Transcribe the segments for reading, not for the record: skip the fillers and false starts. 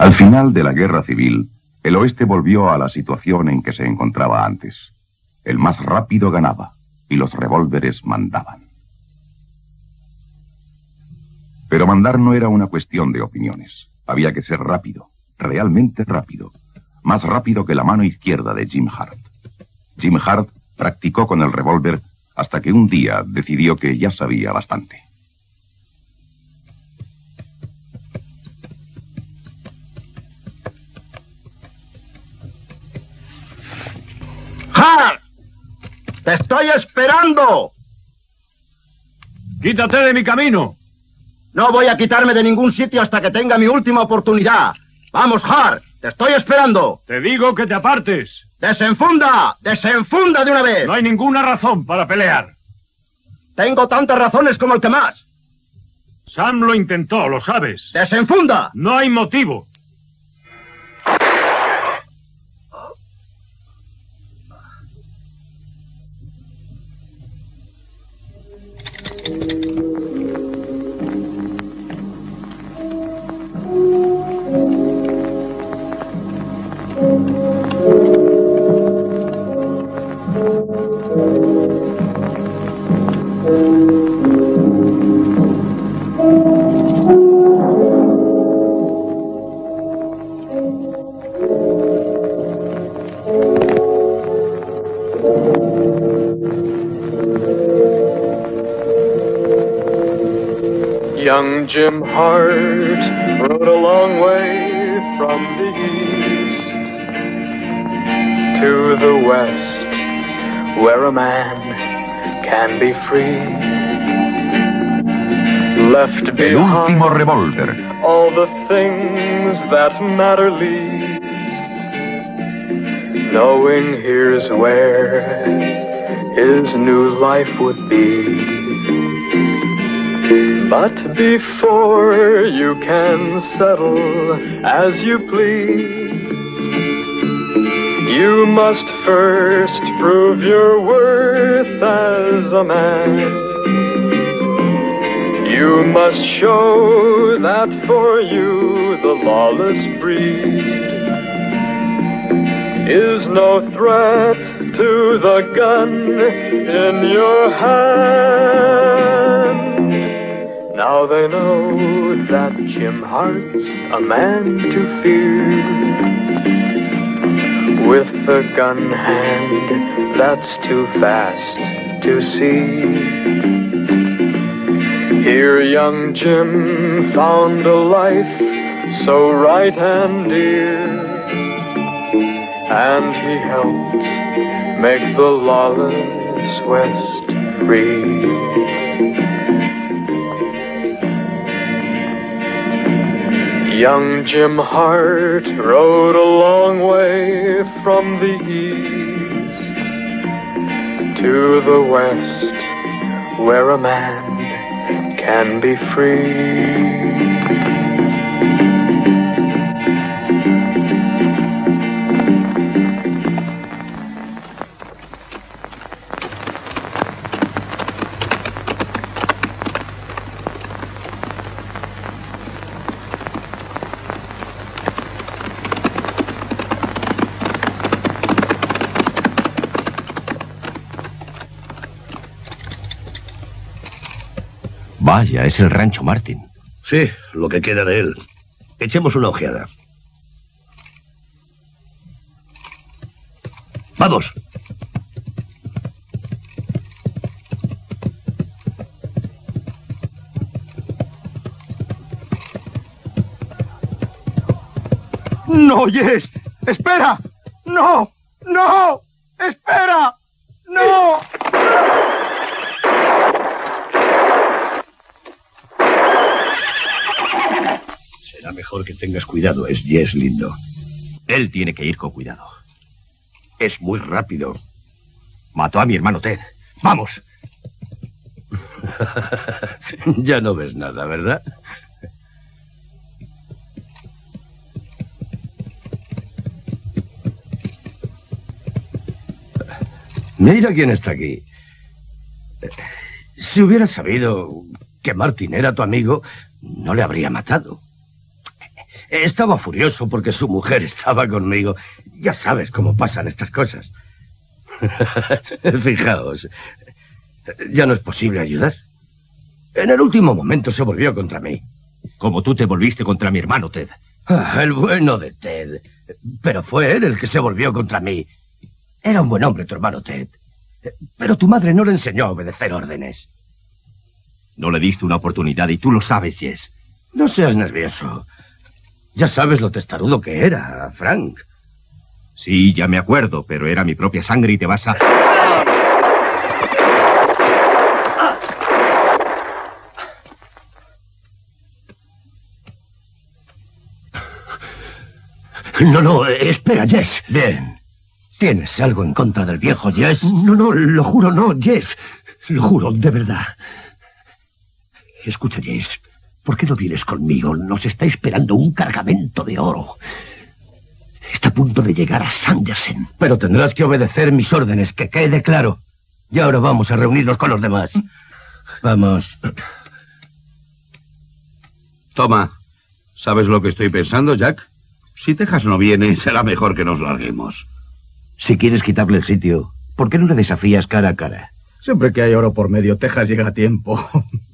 Al final de la guerra civil, el oeste volvió a la situación en que se encontraba antes. El más rápido ganaba y los revólveres mandaban. Pero mandar no era una cuestión de opiniones. Había que ser rápido, realmente rápido. Más rápido que la mano izquierda de Jim Hart. Jim Hart practicó con el revólver hasta que un día decidió que ya sabía bastante. ¡Hart! ¡Te estoy esperando! ¡Quítate de mi camino! No voy a quitarme de ningún sitio hasta que tenga mi última oportunidad. ¡Vamos, Hart! ¡Te estoy esperando! ¡Te digo que te apartes! ¡Desenfunda! ¡Desenfunda de una vez! No hay ninguna razón para pelear. Tengo tantas razones como el que más. Sam lo intentó, lo sabes. ¡Desenfunda! No hay motivo. Young Jim Hart rode a long way from the east to the west, where a man can be free. Left El último behind revólver. all the things that matter least, knowing here's where his new life would be. But before you can settle as you please, you must first prove your worth as a man. You must show that for you the lawless breed is no threat to the gun in your hand. Now they know that Jim Hart's a man to fear, with a gun hand that's too fast to see. Here young Jim found a life so right and dear, and he helped make the lawless West free. Young Jim Hart rode a long way from the east to the west, where a man can be free. Vaya, es el rancho Martin. Sí, lo que queda de él. Echemos una ojeada. ¡Vamos! ¡No, Jess! ¡Espera! ¡No! ¡No! ¡Espera! ¡No! Será mejor que tengas cuidado, es Jess, lindo. Él tiene que ir con cuidado. Es muy rápido. Mató a mi hermano Ted. ¡Vamos! Ya no ves nada, ¿verdad? Mira quién está aquí. Si hubiera sabido que Martin era tu amigo, no le habría matado. Estaba furioso porque su mujer estaba conmigo. Ya sabes cómo pasan estas cosas. Fijaos, ya no es posible ayudar. En el último momento se volvió contra mí. Como tú te volviste contra mi hermano, Ted. El bueno de Ted. Pero fue él el que se volvió contra mí. Era un buen hombre tu hermano Ted. Pero tu madre no le enseñó a obedecer órdenes. No le diste una oportunidad y tú lo sabes, Jess. No seas nervioso. Ya sabes lo testarudo que era, Frank. Sí, ya me acuerdo, pero era mi propia sangre y te vas a... No, espera, Jess. Bien. ¿Tienes algo en contra del viejo Jess? No, lo juro, no, Jess. Lo juro, de verdad. Escucha, Jess, ¿por qué no vienes conmigo? Nos está esperando un cargamento de oro. Está a punto de llegar a Sanderson. Pero tendrás que obedecer mis órdenes, que quede claro. Y ahora vamos a reunirnos con los demás. Vamos. Toma. ¿Sabes lo que estoy pensando, Jack? Si Texas no viene, será mejor que nos larguemos. Si quieres quitarle el sitio, ¿por qué no le desafías cara a cara? Siempre que hay oro por medio, Texas llega a tiempo.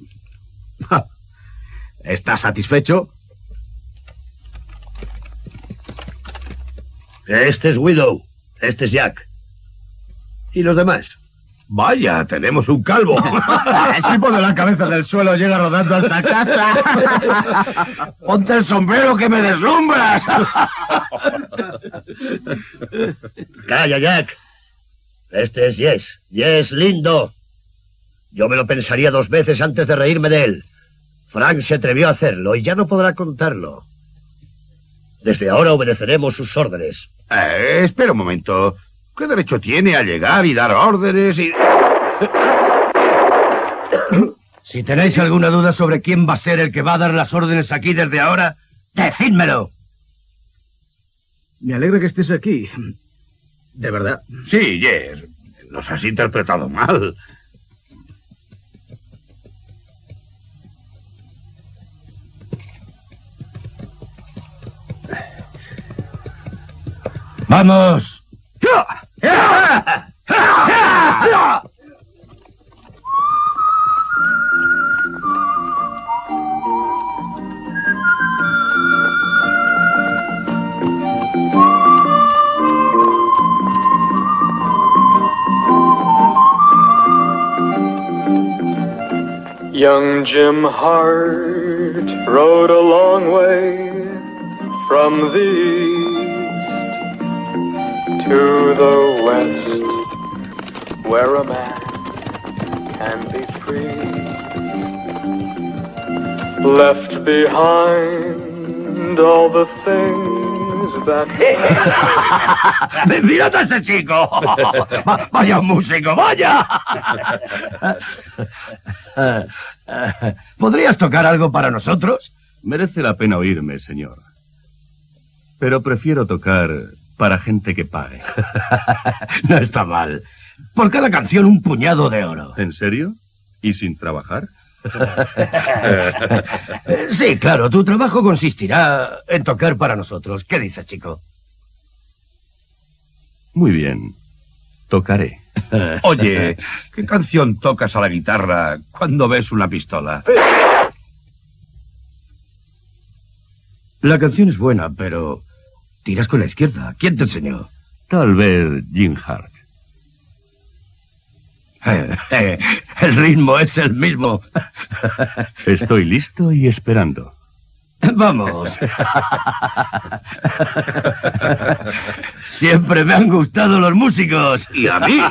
¿Estás satisfecho? Este es Widow. Este es Jack. ¿Y los demás? Vaya, tenemos un calvo. Si pone la cabeza del suelo, llega rodando hasta casa. ¡Ponte el sombrero que me deslumbras! Calla, Jack. Este es Jess. Jess lindo. Yo me lo pensaría 2 veces antes de reírme de él. Frank se atrevió a hacerlo y ya no podrá contarlo. Desde ahora obedeceremos sus órdenes. Espera un momento. ¿Qué derecho tiene a llegar y dar órdenes y...? Si tenéis alguna duda sobre quién va a ser el que va a dar las órdenes aquí desde ahora, decídmelo. Me alegra que estés aquí. De verdad. Sí, Jess. Nos has interpretado mal. ¡Vamos! Young Jim Hart rode a long way from the east to the west, where a man can be free. Left behind all the things that... ¡Mírate a ese chico! ¡Vaya músico, vaya! ¿Podrías tocar algo para nosotros? Merece la pena oírme, señor. Pero prefiero tocar para gente que pague. No está mal. Por cada canción un puñado de oro. ¿En serio? ¿Y sin trabajar? Sí, claro, tu trabajo consistirá en tocar para nosotros. ¿Qué dices, chico? Muy bien. Tocaré. Oye, ¿qué canción tocas a la guitarra cuando ves una pistola? La canción es buena, pero tiras con la izquierda. ¿Quién te enseñó? Tal vez Jim Hart. El ritmo es el mismo. Estoy listo y esperando. Vamos. Siempre me han gustado los músicos. Y a mí.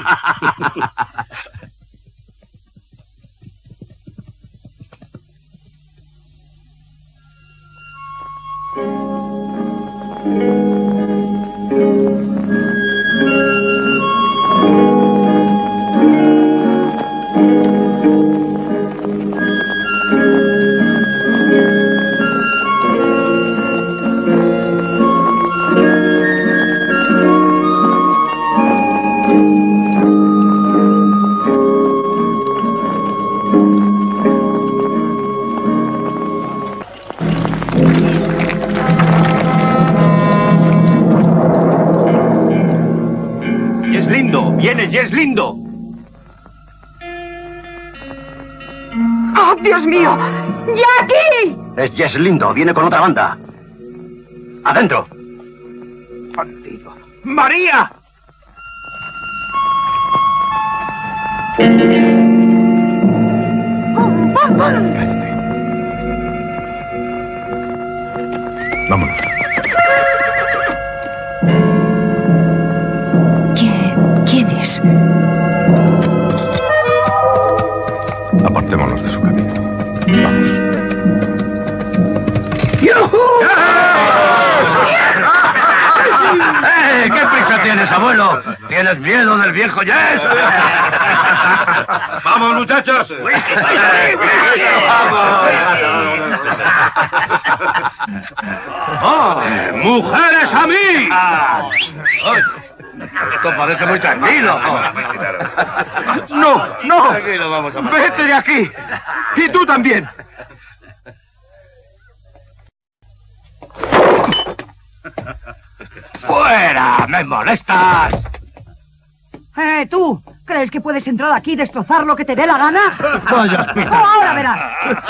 Jess Lindo! ¡Oh, Dios mío! ¡Jackie! Es Jess Lindo, viene con otra banda. ¡Adentro! ¡Bandido! ¡María! Cállate. Vámonos. ¿Quién es? Apartémonos de su camino. Vamos. ¿Qué prisa tienes, abuelo? ¿Tienes miedo del viejo Jess? ¡Vamos, muchachos! ¡Oh! ¡Mujeres a mí! Esto parece muy tranquilo. ¡No! Tranquilo, vamos a pasar. ¡Vete de aquí! ¡Y tú también! ¡Fuera! ¡Me molestas! ¿Tú? ¿Crees que puedes entrar aquí y destrozar lo que te dé la gana? ¡Vaya hospital! ¡Ahora verás!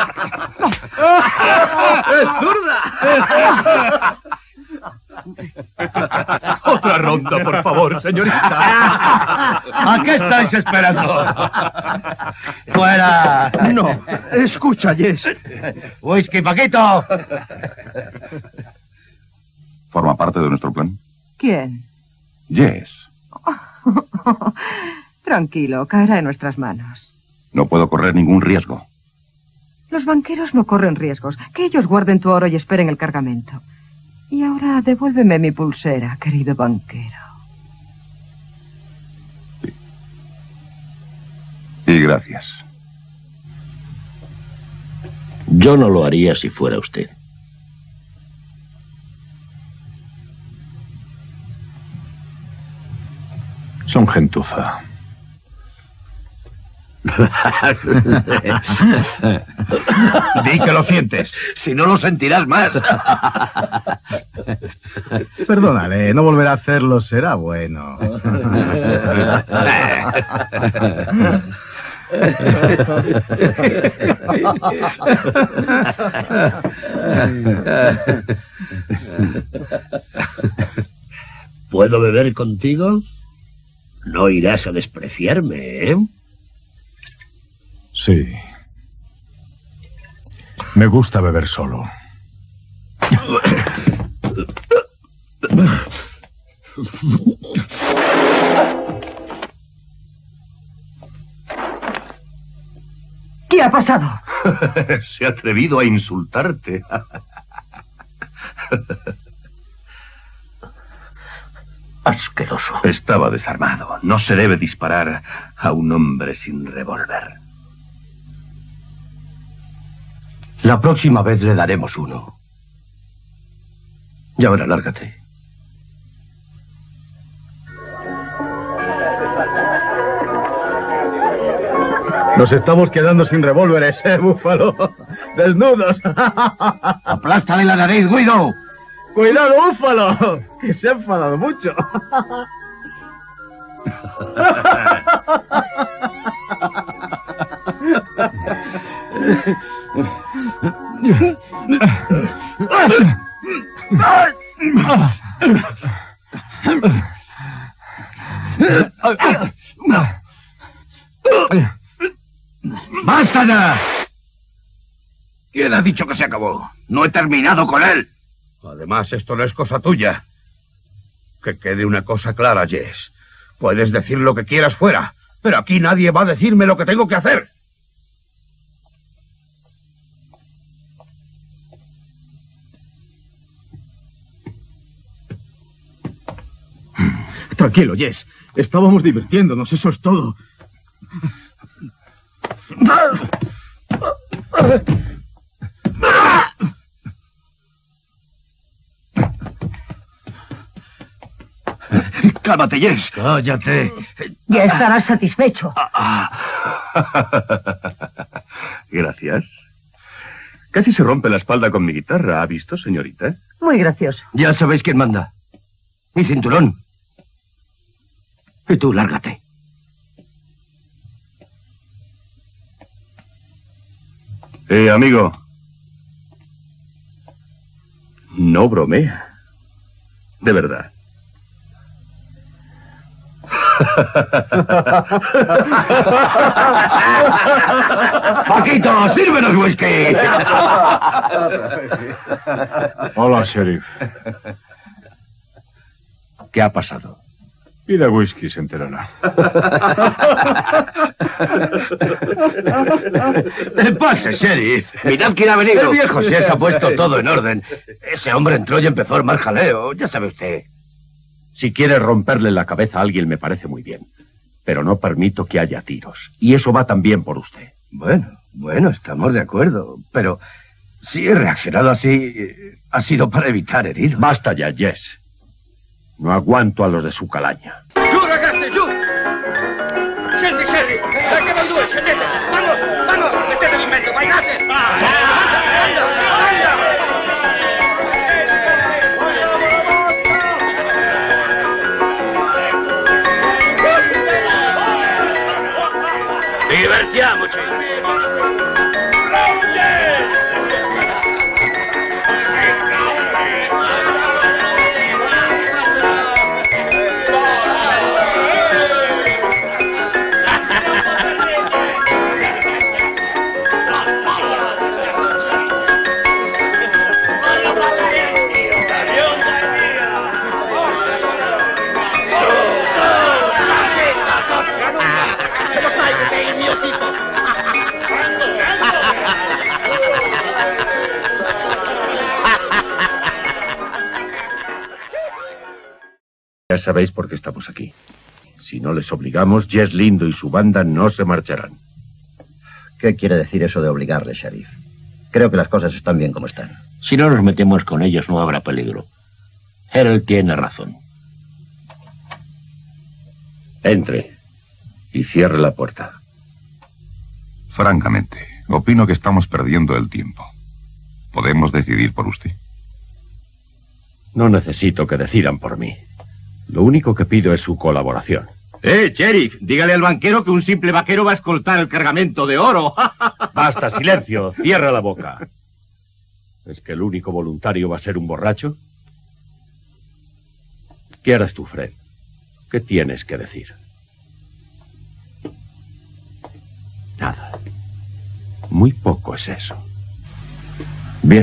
Otra ronda, por favor, señorita. ¿A qué estáis esperando? ¡Fuera! No, escucha, Jess. ¡Whisky, Paquito! ¿Forma parte de nuestro plan? ¿Quién? Jess. Tranquilo, caerá en nuestras manos. No puedo correr ningún riesgo. Los banqueros no corren riesgos. Que ellos guarden tu oro y esperen el cargamento. Y ahora devuélveme mi pulsera, querido banquero. Y gracias. Yo no lo haría si fuera usted. Son gentuza. Di que lo sientes. Si no lo sentirás más. Perdónale, no volverá a hacerlo, será bueno. ¿Puedo beber contigo? No irás a despreciarme, ¿eh? Sí. Me gusta beber solo. ¿Qué ha pasado? Se ha atrevido a insultarte. Asqueroso. Estaba desarmado. No se debe disparar a un hombre sin revólver. La próxima vez le daremos uno. Y ahora lárgate. Nos estamos quedando sin revólveres, Búfalo. Desnudos. ¡Aplástale la nariz, Guido! ¡Cuidado, Búfalo! Que se ha enfadado mucho. ¡Basta ya! ¿Quién ha dicho que se acabó? No he terminado con él. Además, esto no es cosa tuya. Que quede una cosa clara, Jess. Puedes decir lo que quieras fuera, pero aquí nadie va a decirme lo que tengo que hacer. Tranquilo, Jess. Estábamos divirtiéndonos, eso es todo. ¡Cálmate, Jess! ¡Cállate! Ya estarás satisfecho. Gracias. Casi se rompe la espalda con mi guitarra, ¿ha visto, señorita? Muy gracioso. Ya sabéis quién manda. Mi cinturón. Y tú, lárgate. Amigo. No bromea. De verdad. Paquito, sírvenos whisky. Hola, sheriff. ¿Qué ha pasado? Pida whisky, se enterará. Pase, sheriff. Mirad quién ha venido. El viejo se ha puesto todo en orden. Ese hombre entró y empezó a armar jaleo. Ya sabe usted. Si quiere romperle la cabeza a alguien me parece muy bien. Pero no permito que haya tiros. Y eso va también por usted. Bueno, estamos de acuerdo. Pero si he reaccionado así, ha sido para evitar heridos. Basta ya, Jess. No aguanto a los de su calaña. Giù, ragazzi, giù! Scendi, Sherry! Perché voi due, scendete! Vamos, mettetevi in mezzo, vai, andate! Divertiamoci! Lo sai che sei il mio tipo! Ya sabéis por qué estamos aquí. Si no les obligamos, Jess Lindo y su banda no se marcharán. ¿Qué quiere decir eso de obligarle, sheriff? Creo que las cosas están bien como están. Si no nos metemos con ellos no habrá peligro. Harold tiene razón. Entre y cierre la puerta. Francamente, opino que estamos perdiendo el tiempo. ¿Podemos decidir por usted? No necesito que decidan por mí. Lo único que pido es su colaboración. Sheriff, dígale al banquero que un simple vaquero va a escoltar el cargamento de oro. Basta, silencio. Cierra la boca. ¿Es que el único voluntario va a ser un borracho? ¿Qué harás tú, Fred? ¿Qué tienes que decir? Nada. Muy poco es eso. Bien.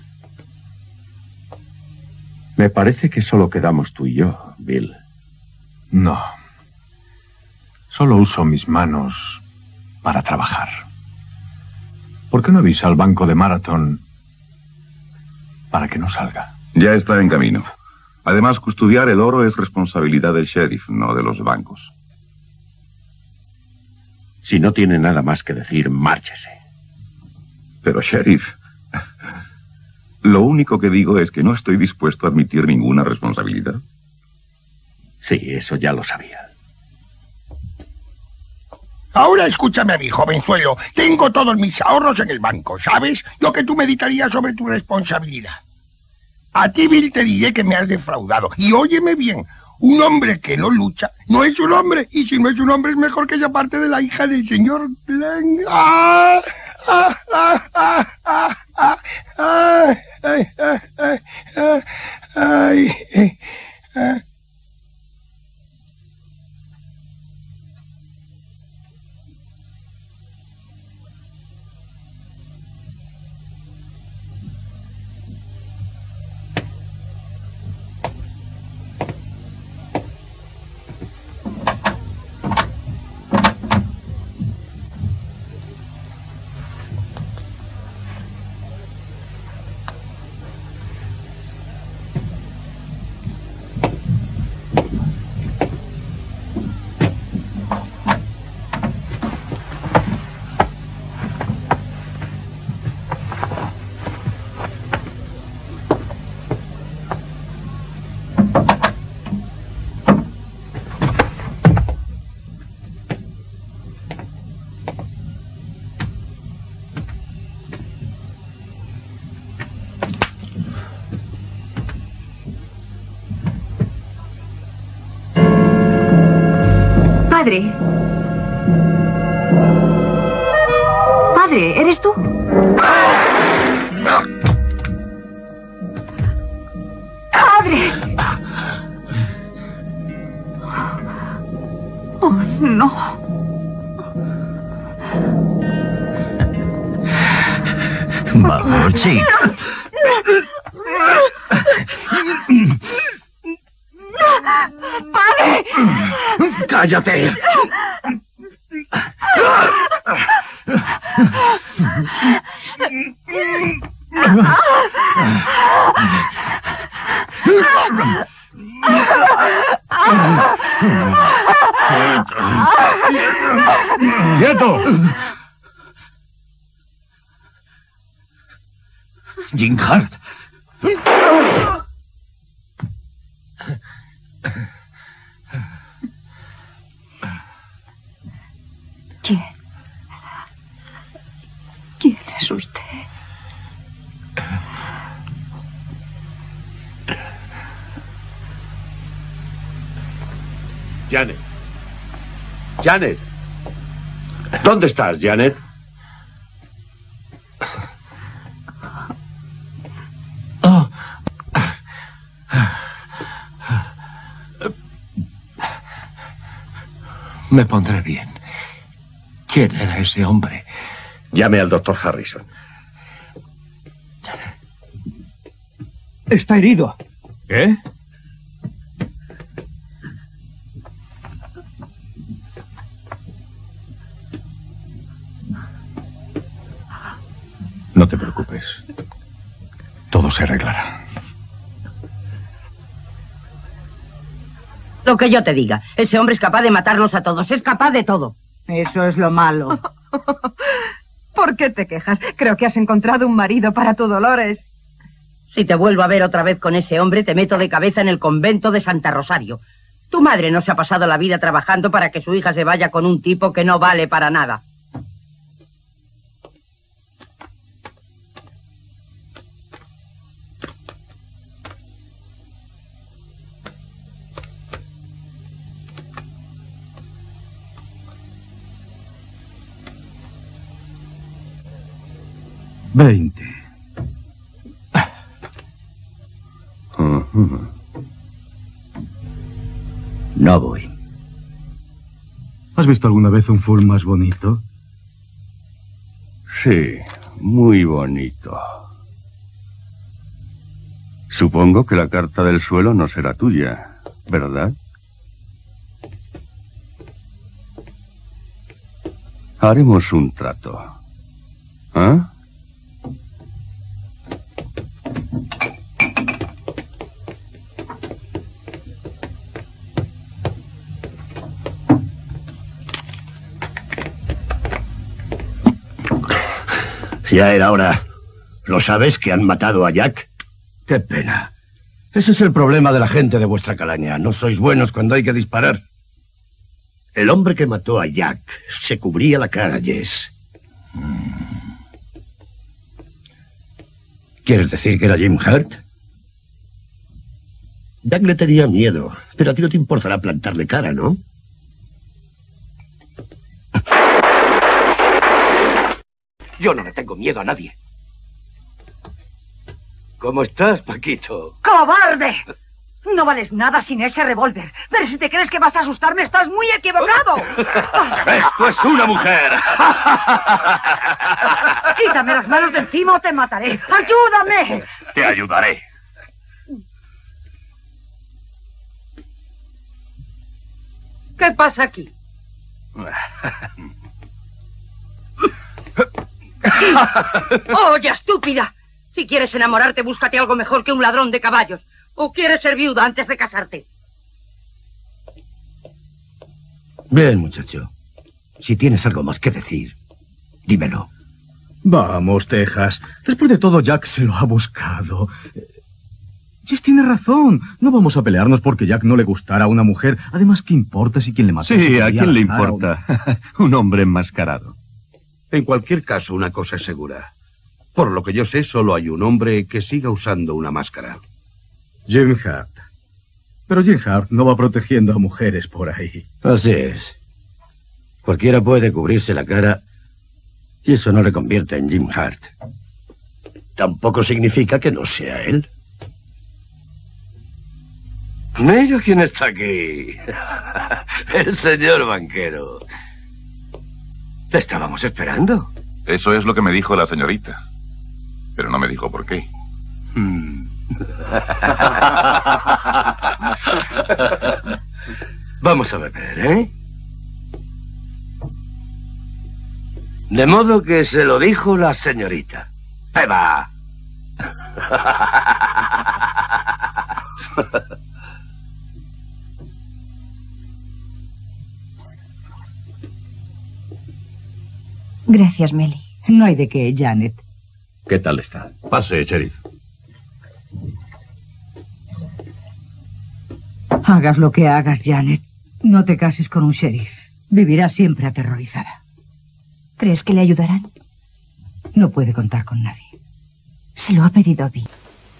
Me parece que solo quedamos tú y yo, Bill. No. Solo uso mis manos para trabajar. ¿Por qué no avisa al banco de Marathon para que no salga? Ya está en camino. Además, custodiar el oro es responsabilidad del sheriff, no de los bancos. Si no tiene nada más que decir, márchese. Pero, sheriff, lo único que digo es que no estoy dispuesto a admitir ninguna responsabilidad. Sí, eso ya lo sabía. Ahora escúchame a mí, jovenzuelo. Tengo todos mis ahorros en el banco, ¿sabes? Yo que tú meditarías sobre tu responsabilidad. A ti, Bill, te diré que me has defraudado. Y óyeme bien, un hombre que no lucha no es un hombre. Y si no es un hombre, es mejor que ella parte de la hija del señor Glenn. ¡Ah! ¡Ah! ¡Ah! ¡Ah! ¡Ah! ¡Ah! ¡Ay! ¡Ay! ¡Ay! ¡Ay! ¡Ay! ¡Ay! Padre, ¿eres tú? No. Vamos, chico. ¡Padre! ¡Cállate! ¡Quieto! Jim Hart. ¿Quién es usted? Janet. Janet. ¿Dónde estás, Janet? Me pondré bien. ¿Quién era ese hombre? Llame al doctor Harrison. Está herido. ¿Qué? No te preocupes. Todo se arreglará. Lo que yo te diga. Ese hombre es capaz de matarlos a todos. Es capaz de todo. Eso es lo malo. ¿Por qué te quejas? Creo que has encontrado un marido para tu Dolores. Si te vuelvo a ver otra vez con ese hombre, te meto de cabeza en el convento de Santa Rosario. Tu madre no se ha pasado la vida trabajando para que su hija se vaya con un tipo que no vale para nada. No voy. ¿Has visto alguna vez un full más bonito? Sí, muy bonito. Supongo que la carta del suelo no será tuya, ¿verdad? Haremos un trato. ¿Ah? Ya era hora. ¿Lo sabes que han matado a Jack? Qué pena. Ese es el problema de la gente de vuestra calaña. No sois buenos cuando hay que disparar. El hombre que mató a Jack se cubría la cara, Jess. ¿Quieres decir que era Jim Hart? Jack le tenía miedo, pero a ti no te importará plantarle cara, ¿no? Yo no le tengo miedo a nadie. ¿Cómo estás, Paquito? ¡Cobarde! No vales nada sin ese revólver. Pero si te crees que vas a asustarme, estás muy equivocado. ¡Esto es una mujer! Quítame las manos de encima o te mataré. ¡Ayúdame! Te ayudaré. ¿Qué pasa aquí? ¡Oye, estúpida! Si quieres enamorarte, búscate algo mejor que un ladrón de caballos. ¿O quieres ser viuda antes de casarte? Bien, muchacho. Si tienes algo más que decir, dímelo. Vamos, Texas. Después de todo, Jack se lo ha buscado. Jess tiene razón. No vamos a pelearnos porque Jack no le gustara a una mujer. Además, ¿qué importa si quien le mató? Sí, ¿a quién le importa? Un hombre enmascarado. En cualquier caso, una cosa es segura. Por lo que yo sé, solo hay un hombre que siga usando una máscara. Jim Hart. Pero Jim Hart no va protegiendo a mujeres por ahí. Así es. Cualquiera puede cubrirse la cara y eso no le convierte en Jim Hart. Tampoco significa que no sea él. Mira quién está aquí. El señor banquero. Te estábamos esperando. Eso es lo que me dijo la señorita. Pero no me dijo por qué. Vamos a beber, ¿eh? De modo que se lo dijo la señorita. ¡Beba! Gracias, Meli. No hay de qué, Janet. ¿Qué tal está? Pase, sheriff. Hagas lo que hagas, Janet. No te cases con un sheriff. Vivirás siempre aterrorizada. ¿Crees que le ayudarán? No puede contar con nadie. Se lo ha pedido Dee.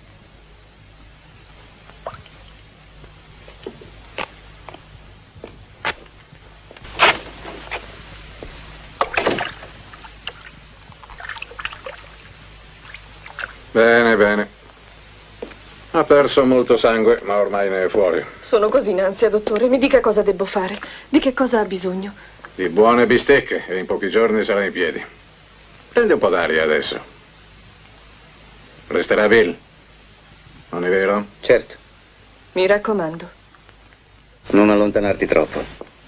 Bene, bene. Ha perso molto sangue, ma ormai ne è fuori. Sono così in ansia, dottore. Mi dica cosa devo fare. Di che cosa ha bisogno? Di buone bistecche e in pochi giorni sarà in piedi. Prende un po' d'aria adesso. Resterà Bill, non è vero? Certo. Mi raccomando. Non allontanarti troppo.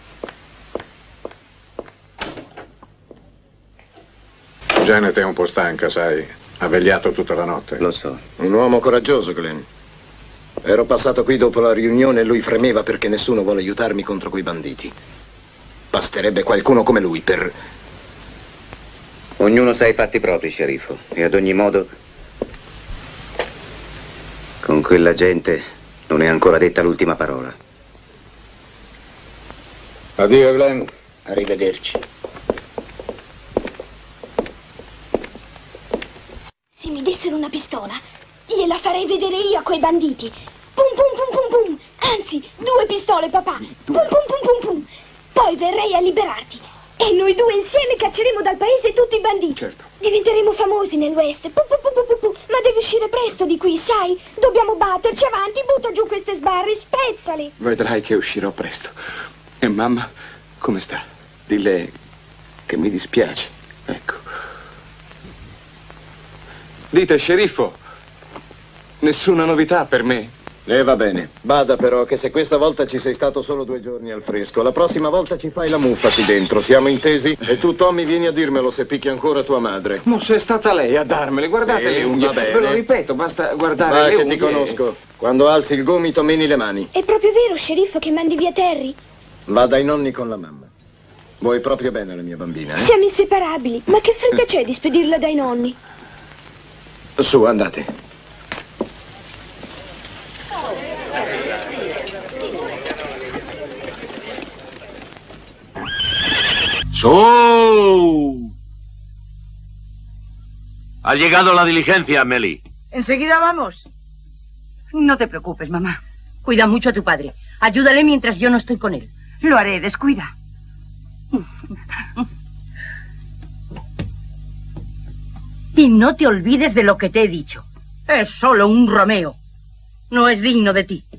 Janet è un po' stanca, sai. Ha vegliato tutta la notte. Lo so. Un uomo coraggioso, Glenn. Ero passato qui dopo la riunione e lui fremeva perché nessuno vuole aiutarmi contro quei banditi. Basterebbe qualcuno come lui per... Ognuno sa i fatti propri, sceriffo. E ad ogni modo, con quella gente non è ancora detta l'ultima parola. Addio, Glenn. Arrivederci. Se mi dessero una pistola, gliela farei vedere io a quei banditi. Pum pum pum pum pum. Anzi, 2 pistole, papà. Pum pum pum pum pum. Poi verrei a liberarti. E noi 2 insieme cacceremo dal paese tutti i banditi. Certo. Diventeremo famosi nel West. Pum pum pum pum pum. Ma devi uscire presto di qui, sai? Dobbiamo batterci avanti. Butta giù queste sbarre, spezzali. Vedrai che uscirò presto. E mamma, come sta? Dille che mi dispiace. Ecco. Dite, sceriffo, nessuna novità per me. Va bene. Bada però che se questa volta ci sei stato solo 2 giorni al fresco, la prossima volta ci fai la muffa qui dentro. Siamo intesi? E tu, Tommy, vieni a dirmelo se picchi ancora tua madre. Ma se è stata lei a darmele, guardate sì, le unghie. Va bene. Ve lo ripeto, basta guardare Va le che unghie. ti conosco. Quando alzi il gomito meni le mani. È proprio vero, sceriffo, che mandi via Terry? Va dai nonni con la mamma. Vuoi proprio bene la mia bambina, eh? Siamo inseparabili. Ma che fretta c'è di spedirla dai nonni? Su, andate. ¡Su! Ha llegado la diligencia, Meli. Enseguida vamos. No te preocupes, mamá. Cuida mucho a tu padre. Ayúdale mientras yo no estoy con él. Lo haré, descuida. Y no te olvides de lo que te he dicho. Es solo un Romeo. No es digno de ti.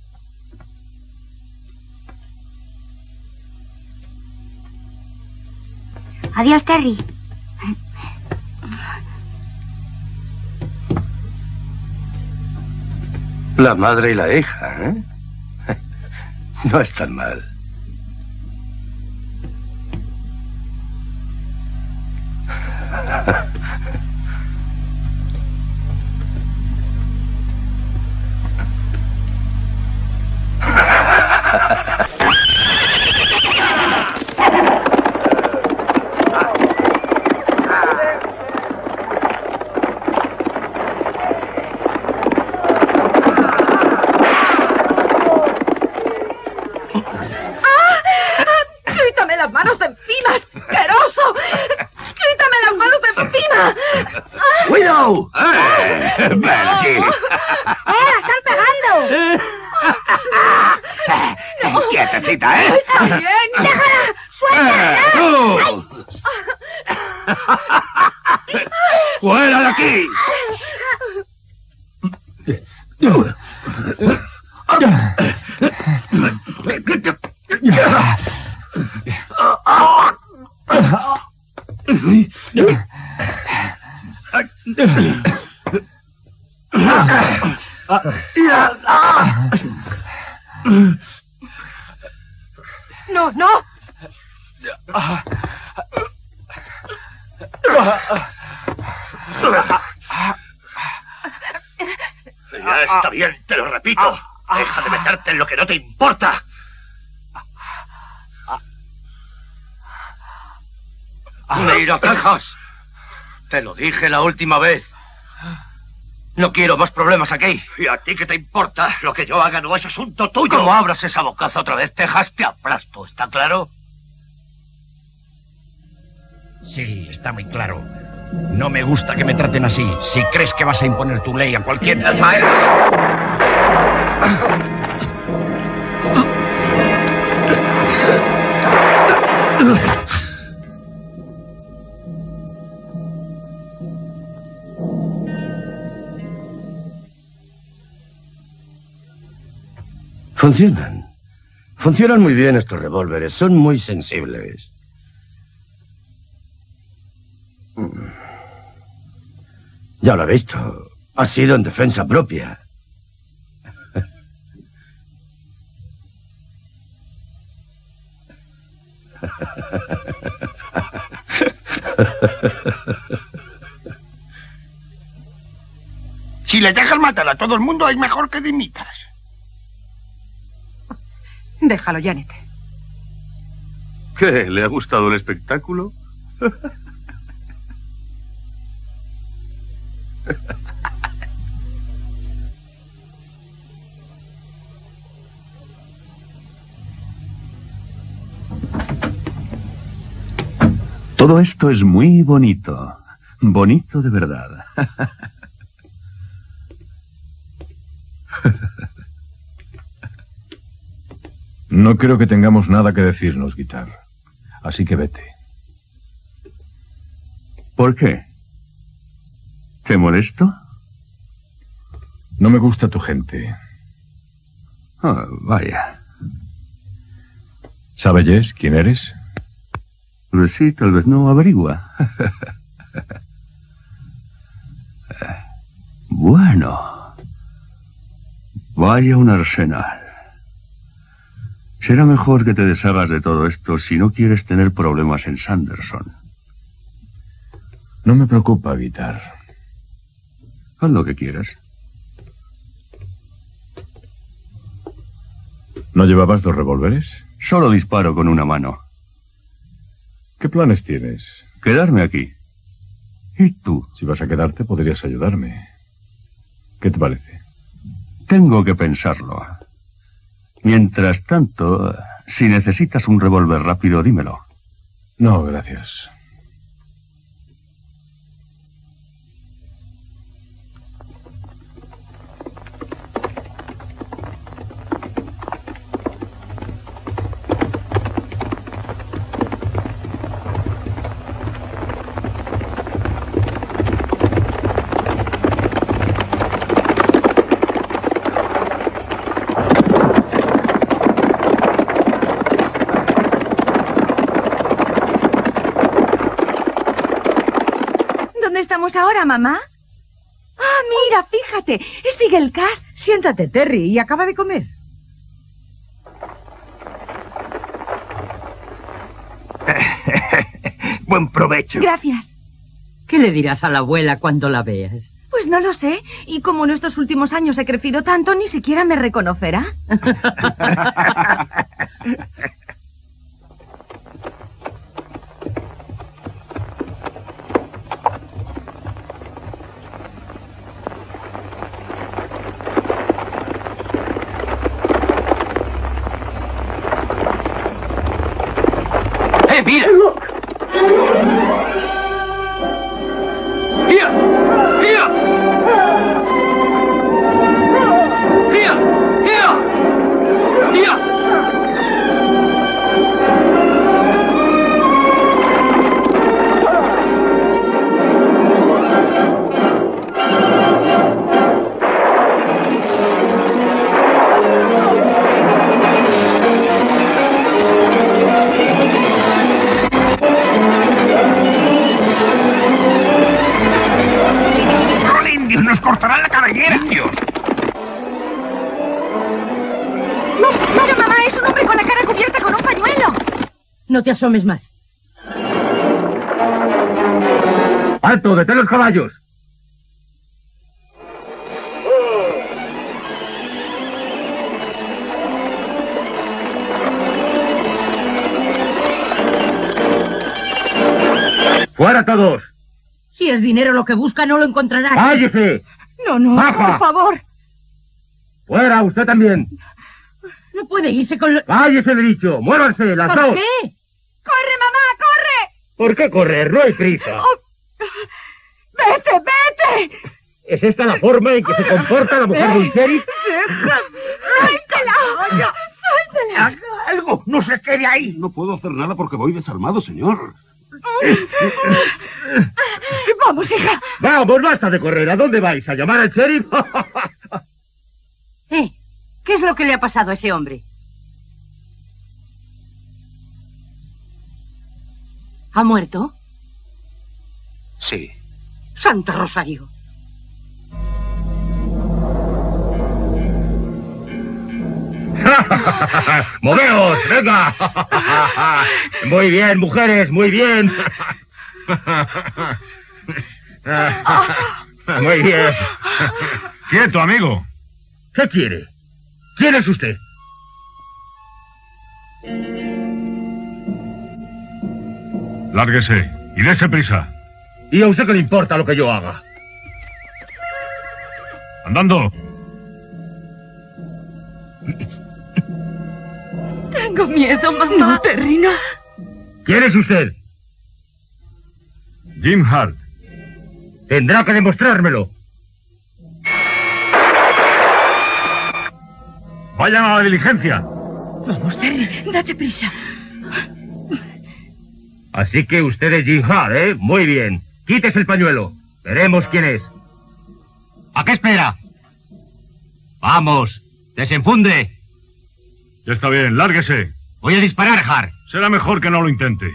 Adiós, Terry. La madre y la hija, ¿eh? No es tan mal. ¡Quítame las manos de encima, asqueroso! ¡Quítame las manos de encima! ¡Cuidado! ¡Ven aquí! ¡La están pegando! ¡Quietecita, eh! ¡Está bien! ¡Déjala! ¡Suéltala! ¡Fuera de aquí! No, no. Ya está bien, te lo repito. Deja de meterte en lo que no te importa. Mira, Texas. Te lo dije la última vez. No quiero más problemas aquí. ¿Y a ti qué te importa? Lo que yo haga no es asunto tuyo. Como abras esa bocaza otra vez, Texas, te aplasto. ¿Está claro? Sí, está muy claro. No me gusta que me traten así. Si crees que vas a imponer tu ley a cualquier... Funcionan. Funcionan muy bien estos revólveres. Son muy sensibles. Ya lo he visto. Ha sido en defensa propia. Si le dejas matar a todo el mundo, es mejor que dimitas. Déjalo, Janet. ¿Qué? ¿Le ha gustado el espectáculo? Todo esto es muy bonito. Bonito de verdad. No creo que tengamos nada que decirnos, Guitar. Así que vete. ¿Por qué? ¿Te molesto? No me gusta tu gente. Oh, vaya. ¿Sabe Jess quién eres? Pues sí, tal vez no, averigua. Bueno. Vaya un arsenal. Será mejor que te deshagas de todo esto si no quieres tener problemas en Sanderson. No me preocupa, Guitar. Haz lo que quieras. ¿No llevabas 2 revólveres? Solo disparo con una mano. ¿Qué planes tienes? Quedarme aquí. ¿Y tú? Si vas a quedarte, podrías ayudarme. ¿Qué te parece? Tengo que pensarlo. Mientras tanto, si necesitas un revólver rápido, dímelo. No, gracias. Ahora, mamá. Ah, mira, fíjate. Sigue el cast. Siéntate, Terry, y acaba de comer. Buen provecho. Gracias. ¿Qué le dirás a la abuela cuando la veas? Pues no lo sé. Y como en estos últimos años he crecido tanto, ni siquiera me reconocerá. ¡Mira! ¡Mira! ¡Mira! ¡Mira! ¡Mira! ¡Mira! No, mira, mamá, es un hombre con la cara cubierta con un pañuelo. No te asomes más. ¡Alto! ¡Detén los caballos! ¡Fuera todos! Si es dinero lo que busca, no lo encontrará. ¡Cállese! No, ¡Baja! por favor. ¡Fuera, usted también! No puede irse con lo... ¡Cállese, le he dicho! ¡Muévanse, las dos! ¿Por qué? ¡Corre, mamá, corre! ¿Por qué correr? No hay prisa. ¡Vete, vete! ¿Es esta la forma en que se comporta la mujer de un sheriff? ¡Suéltela! ¡Suéltela! ¡Algo! ¡No se quede ahí! No puedo hacer nada porque voy desarmado, señor. Vamos, hija. ¡Vamos, basta de correr! ¿A dónde vais? ¿A llamar al sheriff? ¿Qué es lo que le ha pasado a ese hombre? ¿Ha muerto? Sí. Santa Rosario. ¡Moveos! ¡Venga! Muy bien, mujeres, muy bien. Muy bien. Quieto, amigo. ¿Qué quiere? ¿Quién es usted? Lárguese y dése prisa. ¿Y a usted qué le importa lo que yo haga? Andando. Tengo miedo, mamá. No, Terry, no. ¿Quién es usted? Jim Hart. Tendrá que demostrármelo. Vayan a la diligencia. Vamos, Terry, date prisa. Así que usted es Jim Hart, ¿eh? Muy bien. Quítese el pañuelo. Veremos quién es. ¿A qué espera? Vamos, desenfunde. Ya está bien, lárguese. Voy a disparar, Hart. Será mejor que no lo intente.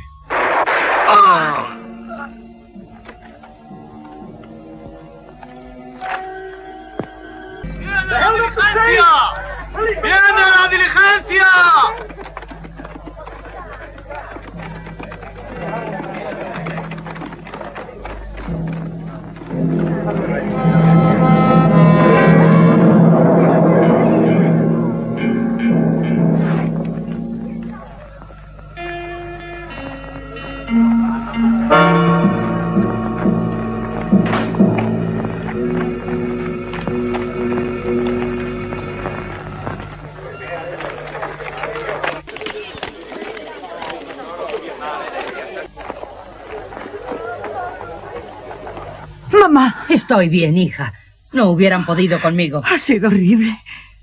¡Viene la diligencia! Mamá. Estoy bien, hija. No hubieran podido conmigo. Ha sido horrible.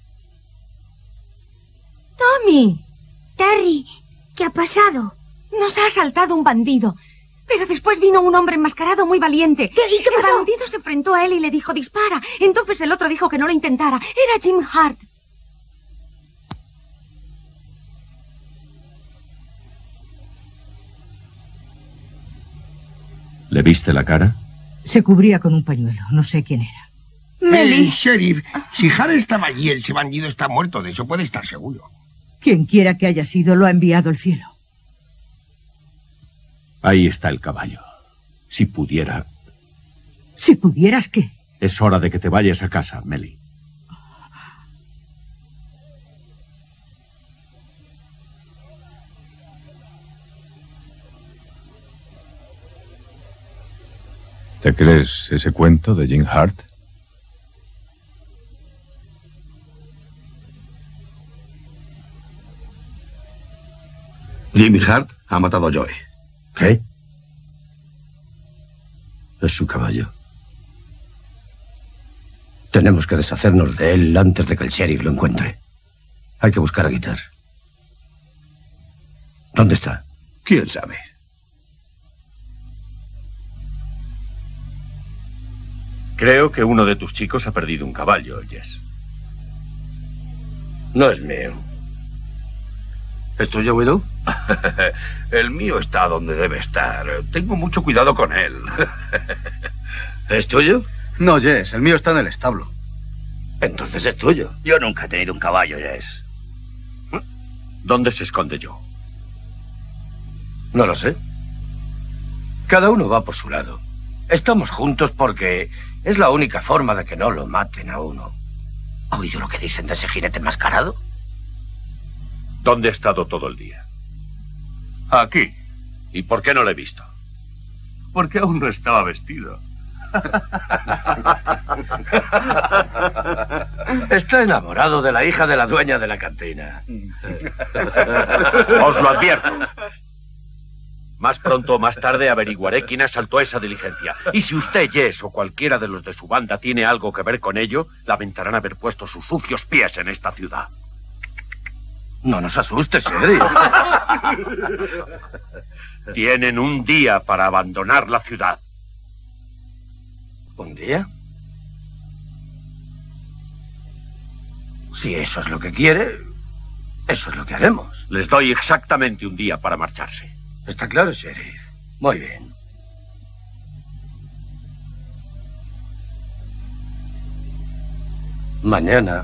Tommy. Terry, ¿qué ha pasado? Nos ha asaltado un bandido. Pero después vino un hombre enmascarado muy valiente. ¿Y qué pasó? El bandido se enfrentó a él y le dijo, dispara. Entonces el otro dijo que no lo intentara. Era Jim Hart. ¿Le viste la cara? Se cubría con un pañuelo. No sé quién era. Melly. Sheriff, si Hart estaba allí, ese bandido está muerto. De eso puede estar seguro. Quien quiera que haya sido, lo ha enviado el cielo. Ahí está el caballo. Si pudiera... Si pudieras, ¿qué? Es hora de que te vayas a casa, Melly. ¿Te crees ese cuento de Jim Hart? Jimmy Hart ha matado a Joe. ¿Qué? Es su caballo. Tenemos que deshacernos de él antes de que el sheriff lo encuentre. Hay que buscar a Guitar. ¿Dónde está? ¿Quién sabe? Creo que uno de tus chicos ha perdido un caballo, Jess. No es mío. ¿Es tuyo, Widow? El mío está donde debe estar. Tengo mucho cuidado con él. ¿Es tuyo? No, Jess, el mío está en el establo. Entonces es tuyo. Yo nunca he tenido un caballo, Jess. ¿Dónde se esconde Joe? No lo sé. Cada uno va por su lado. Estamos juntos porque es la única forma de que no lo maten a uno. ¿Ha oído lo que dicen de ese jinete enmascarado? ¿Dónde ha estado todo el día? Aquí. ¿Y por qué no lo he visto? Porque aún no estaba vestido. Está enamorado de la hija de la dueña de la cantina. Os lo advierto. Más pronto o más tarde averiguaré quién asaltó esa diligencia. Y si usted, Jess, o cualquiera de los de su banda tiene algo que ver con ello, lamentarán haber puesto sus sucios pies en esta ciudad. No nos asustes, Sheriff. Tienen un día para abandonar la ciudad. ¿Un día? Si eso es lo que quiere, eso es lo que haremos. Les doy exactamente un día para marcharse. Está claro, Sheriff. Muy bien. Mañana,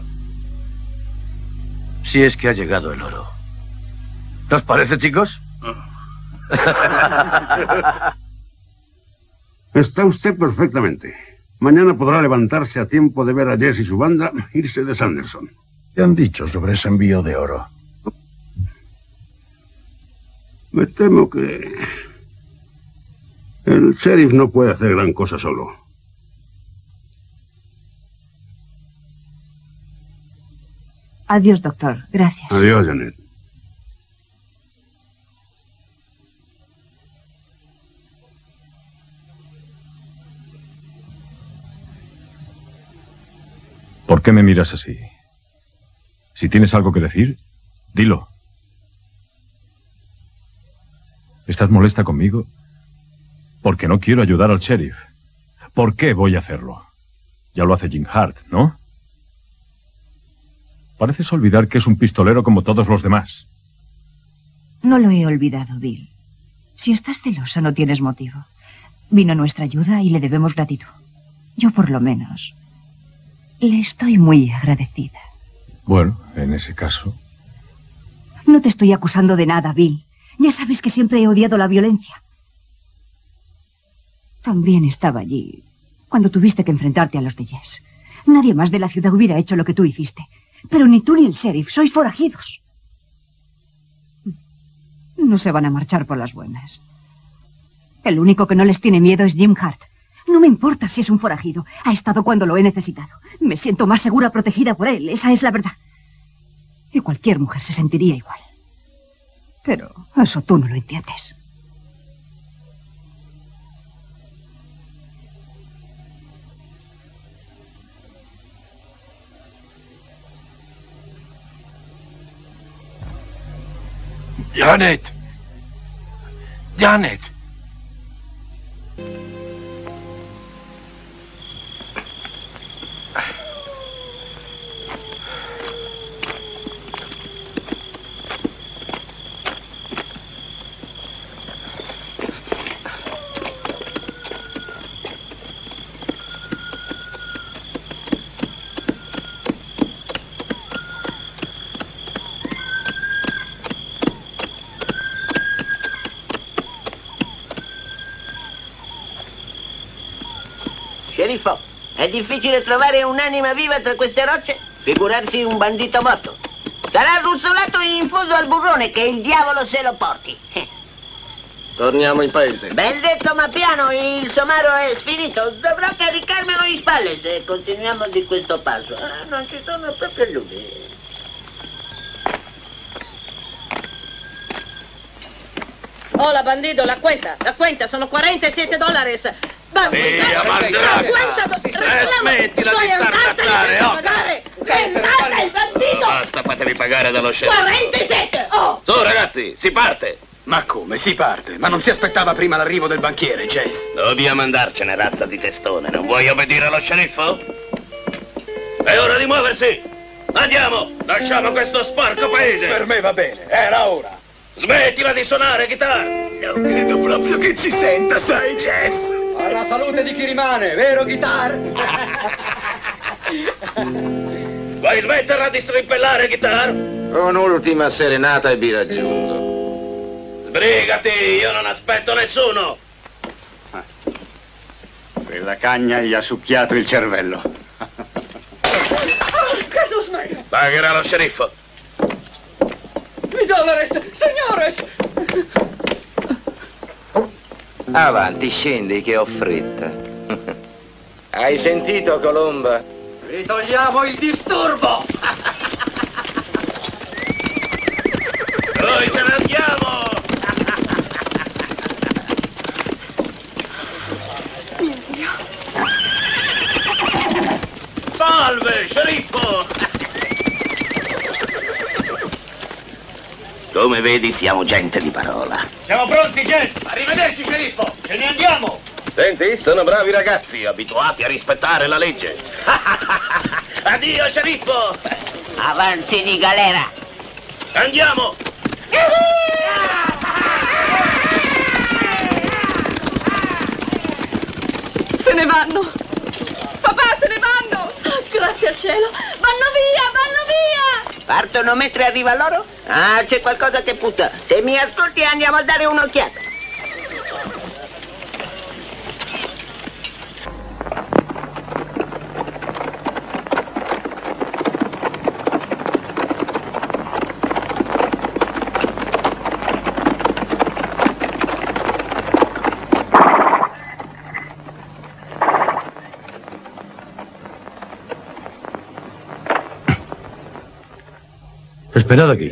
si es que ha llegado el oro. ¿Nos parece, chicos? Está usted perfectamente. Mañana podrá levantarse a tiempo de ver a Jess y su banda irse de Sanderson. ¿Qué han dicho sobre ese envío de oro? Me temo que el sheriff no puede hacer gran cosa solo. Adiós, doctor. Gracias. Adiós, Janet. ¿Por qué me miras así? Si tienes algo que decir, dilo. ¿Estás molesta conmigo? Porque no quiero ayudar al sheriff. ¿Por qué voy a hacerlo? Ya lo hace Jim Hart, ¿no? Pareces olvidar que es un pistolero como todos los demás. No lo he olvidado, Bill. Si estás celoso, no tienes motivo. Vino a nuestra ayuda y le debemos gratitud. Yo, por lo menos, le estoy muy agradecida. Bueno, en ese caso... No te estoy acusando de nada, Bill. Ya sabes que siempre he odiado la violencia. También estaba allí cuando tuviste que enfrentarte a los de Jess. Nadie más de la ciudad hubiera hecho lo que tú hiciste. Pero ni tú ni el sheriff sois forajidos. No se van a marchar por las buenas. El único que no les tiene miedo es Jim Hart. No me importa si es un forajido. Ha estado cuando lo he necesitado. Me siento más segura protegida por él. Esa es la verdad. Y cualquier mujer se sentiría igual. Pero eso tú no lo entiendes. Janet. Janet. Sceriffo, è difficile trovare un'anima viva tra queste rocce? Figurarsi un bandito morto. Sarà ruzzolato in fondo al burrone, che il diavolo se lo porti. Torniamo in paese. Ben detto, ma piano, il somaro è sfinito. Dovrò caricarmelo in spalle se continuiamo di questo passo. Non ci sono proprio luci. Hola, bandito, la cuenta, sono $47. Via, mandraka! Smettila di starnazzare, oh! Fermate il bandito! Basta, fatevi pagare dallo sceriffo. 47! Oh! Su, ragazzi, si parte! Ma come, si parte? Ma non si aspettava prima l'arrivo del banchiere, Jess? Dobbiamo andarcene, razza di testone. Non vuoi obbedire allo sceriffo? È ora di muoversi! Andiamo! Lasciamo questo sporco paese! Per me va bene, era ora. Smettila di suonare, chitarra! Non credo proprio che ci senta, sai, Jess? Alla salute di chi rimane, vero, Guitar? Vuoi smetterla di strimpellare, chitarra? Un'ultima serenata e vi raggiungo. Sbrigati, io non aspetto nessuno. Quella cagna gli ha succhiato il cervello. Jesús María. Pagherà lo sceriffo. $2, signores. Avanti, scendi che ho fretta. Hai sentito, Colomba? Ritogliamo il disturbo. Noi ce ne andiamo. Mio Dio. Salve, sceriffo. Come vedi, siamo gente di parola. Siamo pronti, Jess. Arrivederci, sceriffo. Ce ne andiamo. Senti, sono bravi ragazzi, abituati a rispettare la legge. Addio, sceriffo. Avanzi di galera. Andiamo. Se ne vanno. Papà, se ne vanno. Grazie al cielo. Vanno via, vanno via. Partono mentre arriva loro? Ah, c'è qualcosa che puzza. Se mi ascolti andiamo a dare un'occhiata. Esperad aquí.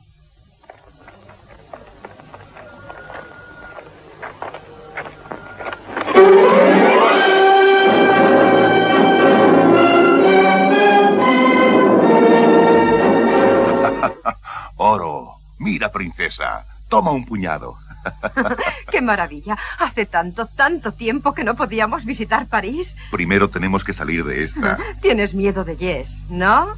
Oro, mira, princesa. Toma un puñado. ¡Qué maravilla! Hace tanto tiempo que no podíamos visitar París. Primero tenemos que salir de esta. Tienes miedo de Jess, ¿no?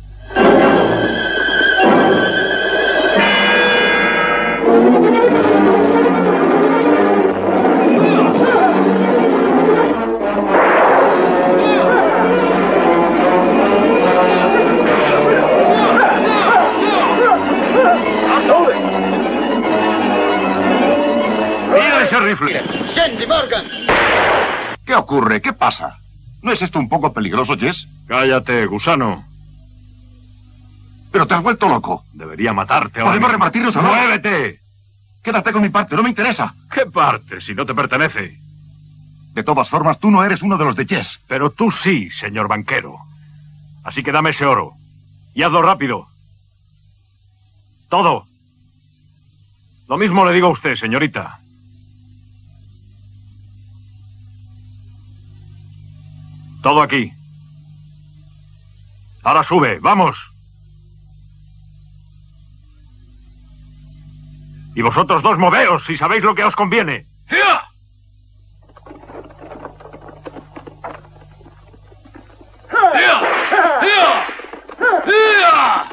¡Mira ese rifle! ¡Scendi, Morgan! ¿Qué ocurre? ¿Qué pasa? ¿No es esto un poco peligroso, Jess? Cállate, gusano. Pero te has vuelto loco. Debería matarte ahora. Podemos mismo. repartirnos ahora. ¡Muévete! Quédate con mi parte, no me interesa. ¿Qué parte, si no te pertenece? De todas formas, tú no eres uno de los de Jess. Pero tú sí, señor banquero. Así que dame ese oro. Y hazlo rápido. Todo. Lo mismo le digo a usted, señorita. Todo aquí. Ahora sube, vamos. Y vosotros dos moveos si sabéis lo que os conviene. ¡Cia! ¡Cia! ¡Cia! ¡Cia!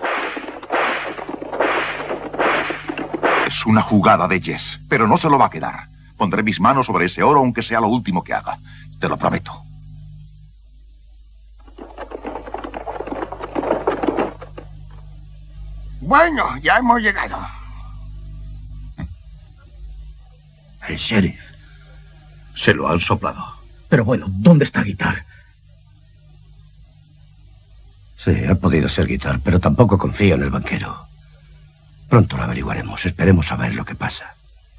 Es una jugada de Jess, pero no se lo va a quedar. Pondré mis manos sobre ese oro aunque sea lo último que haga. Te lo prometo. Bueno, ya hemos llegado. El sheriff. Se lo han soplado. Pero bueno, ¿dónde está Guitar? Sí, ha podido ser Guitar, pero tampoco confío en el banquero. Pronto lo averiguaremos. Esperemos a ver lo que pasa.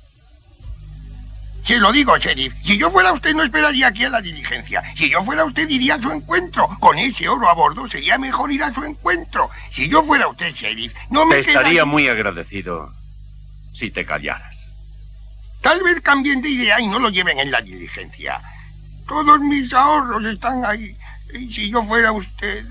Se lo digo, sheriff. Si yo fuera usted, no esperaría aquí a la diligencia. Si yo fuera usted, iría a su encuentro. Con ese oro a bordo, sería mejor ir a su encuentro. Si yo fuera usted, sheriff, no me Te estaría quedaría... muy agradecido si te callaras. Tal vez cambien de idea y no lo lleven en la diligencia. Todos mis ahorros están ahí. Y si yo fuera usted...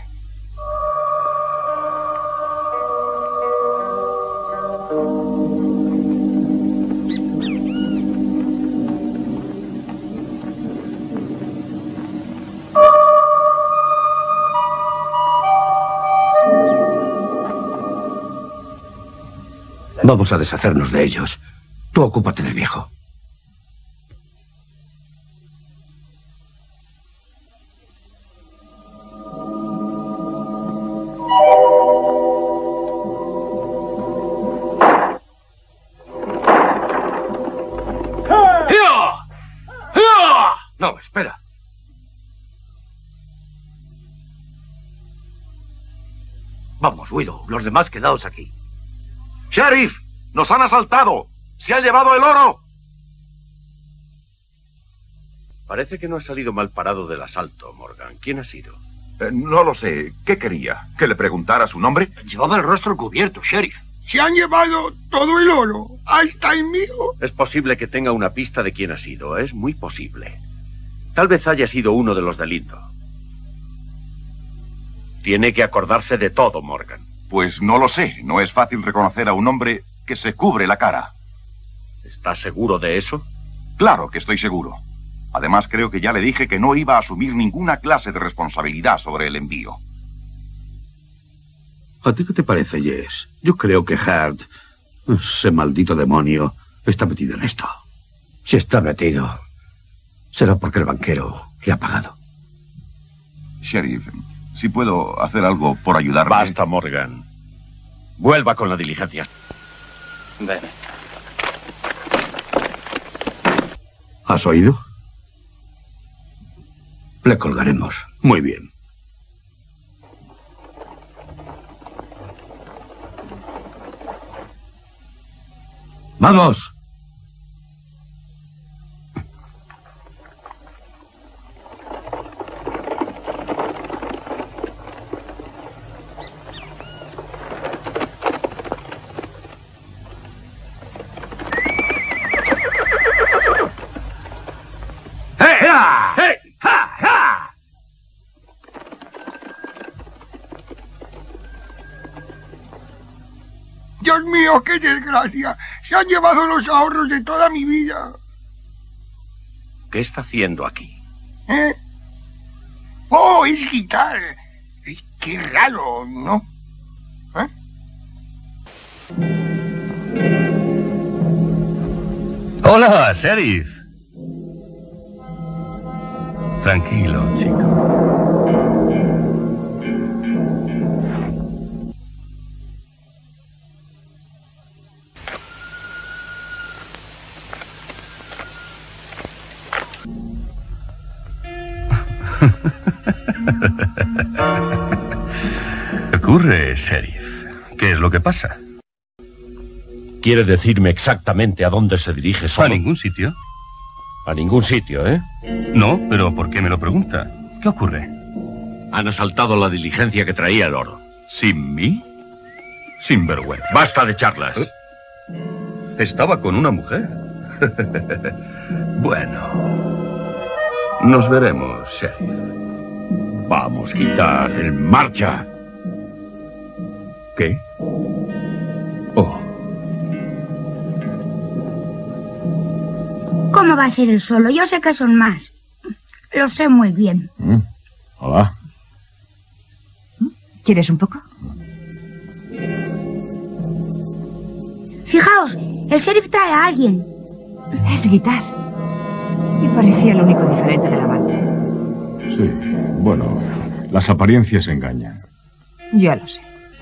Vamos a deshacernos de ellos. Tú ocúpate del viejo. ruido. Los demás quedaos aquí. ¡Sheriff! ¡Nos han asaltado! ¡Se ha llevado el oro! Parece que no ha salido mal parado del asalto, Morgan. ¿Quién ha sido? No lo sé. ¿Qué quería? ¿Que le preguntara su nombre? Llevaba el rostro cubierto, sheriff. Se han llevado todo el oro, hasta el mío. Es posible que tenga una pista de quién ha sido. Es muy posible. Tal vez haya sido uno de los de Lindo. Tiene que acordarse de todo, Morgan. Pues no lo sé. No es fácil reconocer a un hombre que se cubre la cara. ¿Estás seguro de eso? Claro que estoy seguro. Además, creo que ya le dije que no iba a asumir ninguna clase de responsabilidad sobre el envío. ¿A ti qué te parece, Jess? Yo creo que Hart, ese maldito demonio, está metido en esto. Si está metido, será porque el banquero le ha pagado. Sheriff, si puedo hacer algo por ayudarme... Basta, Morgan. Vuelva con la diligencia. Ven. ¿Has oído? Le colgaremos. Muy bien. ¡Vamos! Dios mío, qué desgracia. Se han llevado los ahorros de toda mi vida. ¿Qué está haciendo aquí? ¿Eh? Oh, es guitarra. Qué raro, ¿no? ¿Eh? Hola, sheriff. Tranquilo, chico. ¿Qué ocurre, sheriff? ¿Qué es lo que pasa? ¿Quiere decirme exactamente a dónde se dirige solo? A ningún sitio. A ningún sitio, ¿eh? No, pero ¿por qué me lo pregunta? ¿Qué ocurre? Han asaltado la diligencia que traía el oro. ¿Sin mí? Sin vergüenza. Basta de charlas. Estaba con una mujer. Bueno. Nos veremos, sheriff. Vamos, Guitar, en marcha. ¿Qué? Oh. ¿Cómo va a ser el solo? Yo sé que son más. Lo sé muy bien. Hola. ¿Quieres un poco? Fijaos, el sheriff trae a alguien. Es Guitar. Y parecía lo único diferente del amante. Sí, bueno, las apariencias engañan. Ya lo sé.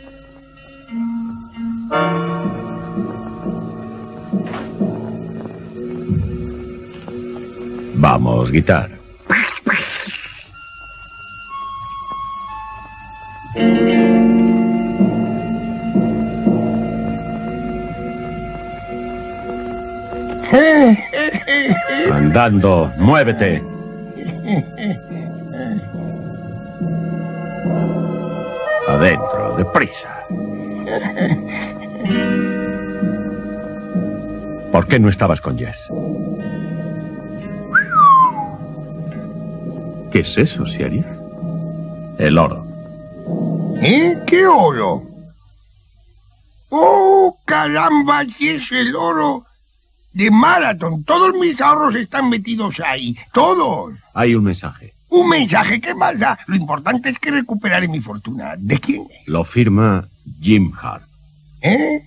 Vamos, Guitar. Andando, muévete. Adentro, deprisa. ¿Por qué no estabas con Jess? ¿Qué es eso, sheriff? El oro. ¿Eh? ¿Qué oro? ¡Oh, caramba! ¡Si es el oro de Marathon! Todos mis ahorros están metidos ahí. ¡Todos! Hay un mensaje. ¿Un mensaje? ¿Qué más da? Lo importante es que recuperaré mi fortuna. ¿De quién es? Lo firma Jim Hart. ¿Eh?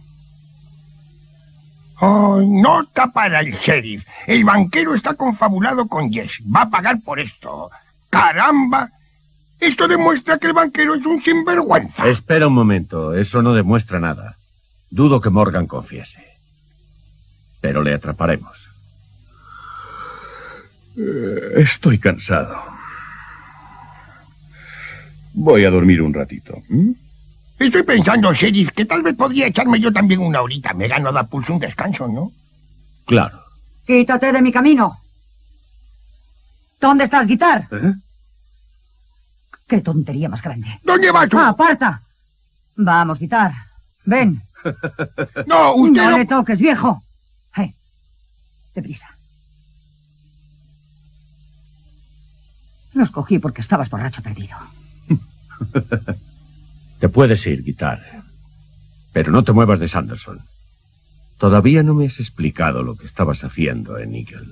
Oh, nota para el sheriff. El banquero está confabulado con Jess. Va a pagar por esto. ¡Caramba! Esto demuestra que el banquero es un sinvergüenza. Espera un momento. Eso no demuestra nada. Dudo que Morgan confiese. Pero le atraparemos. Estoy cansado. Voy a dormir un ratito. Estoy pensando, Sheriff, que tal vez podría echarme yo también una horita. Me gano a dar pulso un descanso, ¿no? Claro. Quítate de mi camino. ¿Dónde estás, Guitar? Qué tontería más grande. ¿Dónde vas tú? ¡Aparta! Vamos, Guitar. Ven. No, usted no le toques, viejo. Deprisa. Los cogí porque estabas borracho perdido. Te puedes ir, Guitar. Pero no te muevas de Sanderson. Todavía no me has explicado lo que estabas haciendo en Eagle.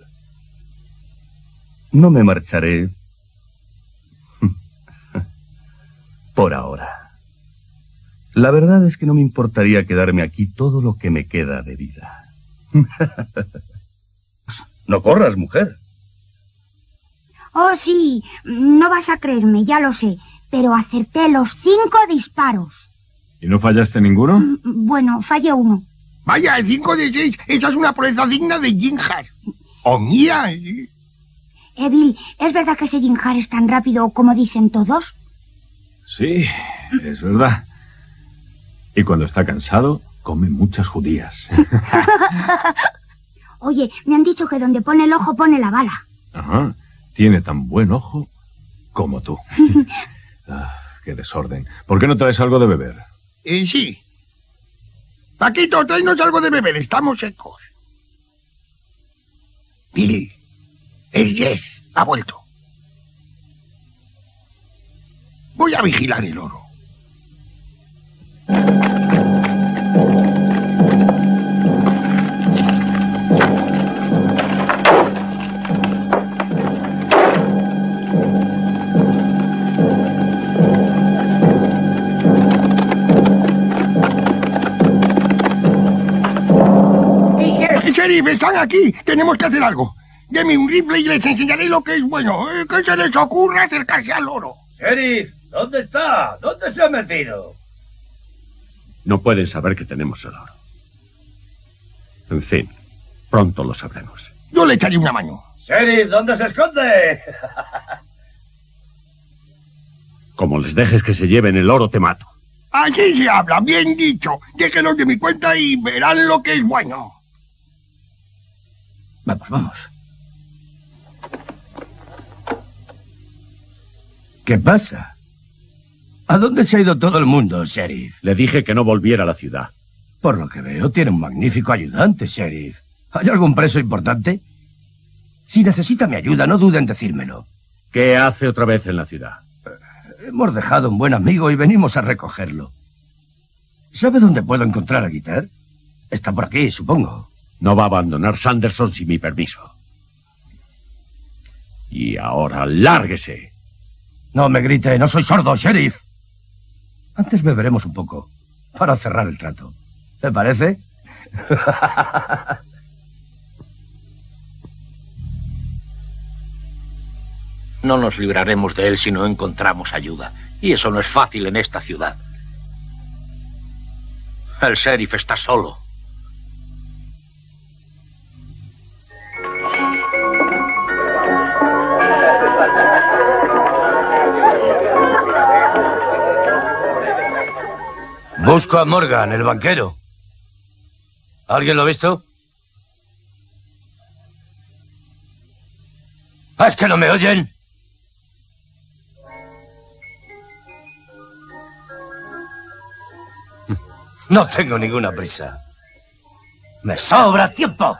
No me marcharé. Por ahora. La verdad es que no me importaría quedarme aquí todo lo que me queda de vida. No corras, mujer. Oh, sí, no vas a creerme, ya lo sé, pero acerté los 5 disparos. ¿Y no fallaste ninguno? Bueno, fallé uno. Vaya, el 5 de 6, esa es una proeza digna de Jim Hart. ¡Oh, mía! Bill, ¿es verdad que ese Jim Hart es tan rápido como dicen todos? Sí, es verdad. Y cuando está cansado, come muchas judías. Oye, me han dicho que donde pone el ojo pone la bala. Ajá. Tiene tan buen ojo como tú. Qué desorden. ¿Por qué no traes algo de beber? Sí. Paquito, tráenos algo de beber. Estamos secos. Bill, el Jess ha vuelto. Voy a vigilar el oro. Sheriff, están aquí. Tenemos que hacer algo. Deme un rifle y les enseñaré lo que es bueno. ¿Qué se les ocurre acercarse al oro? Sheriff, ¿dónde está? ¿Dónde se ha metido? No pueden saber que tenemos el oro. En fin, pronto lo sabremos. Yo le echaré una mano. Sheriff, ¿dónde se esconde? Como les dejes que se lleven el oro, te mato. Así se habla, bien dicho. Déjenlos de mi cuenta y verán lo que es bueno. Vamos, vamos. ¿Qué pasa? ¿A dónde se ha ido todo el mundo, Sheriff? Le dije que no volviera a la ciudad. Por lo que veo, tiene un magnífico ayudante, Sheriff. ¿Hay algún preso importante? Si necesita mi ayuda, no dude en decírmelo. ¿Qué hace otra vez en la ciudad? Hemos dejado un buen amigo y venimos a recogerlo. ¿Sabe dónde puedo encontrar a Guitar? Está por aquí, supongo. No va a abandonar Sanderson sin mi permiso. Y ahora, lárguese. No me grite, no soy sordo, Sheriff. Antes beberemos un poco, para cerrar el trato. ¿Te parece? No nos libraremos de él si no encontramos ayuda. Y eso no es fácil en esta ciudad. El sheriff está solo. Busco a Morgan, el banquero. ¿Alguien lo ha visto? ¿Es que no me oyen? No tengo ninguna prisa. ¡Me sobra tiempo!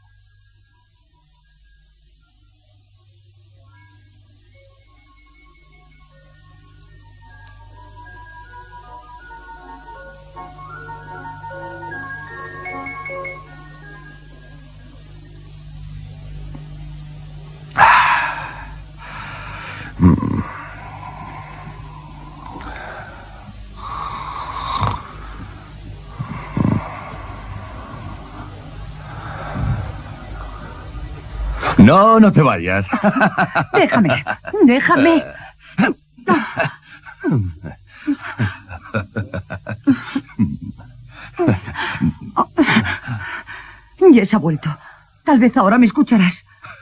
No, no te vayas. Déjame, déjame. Jess ha vuelto. Tal vez ahora me escucharás.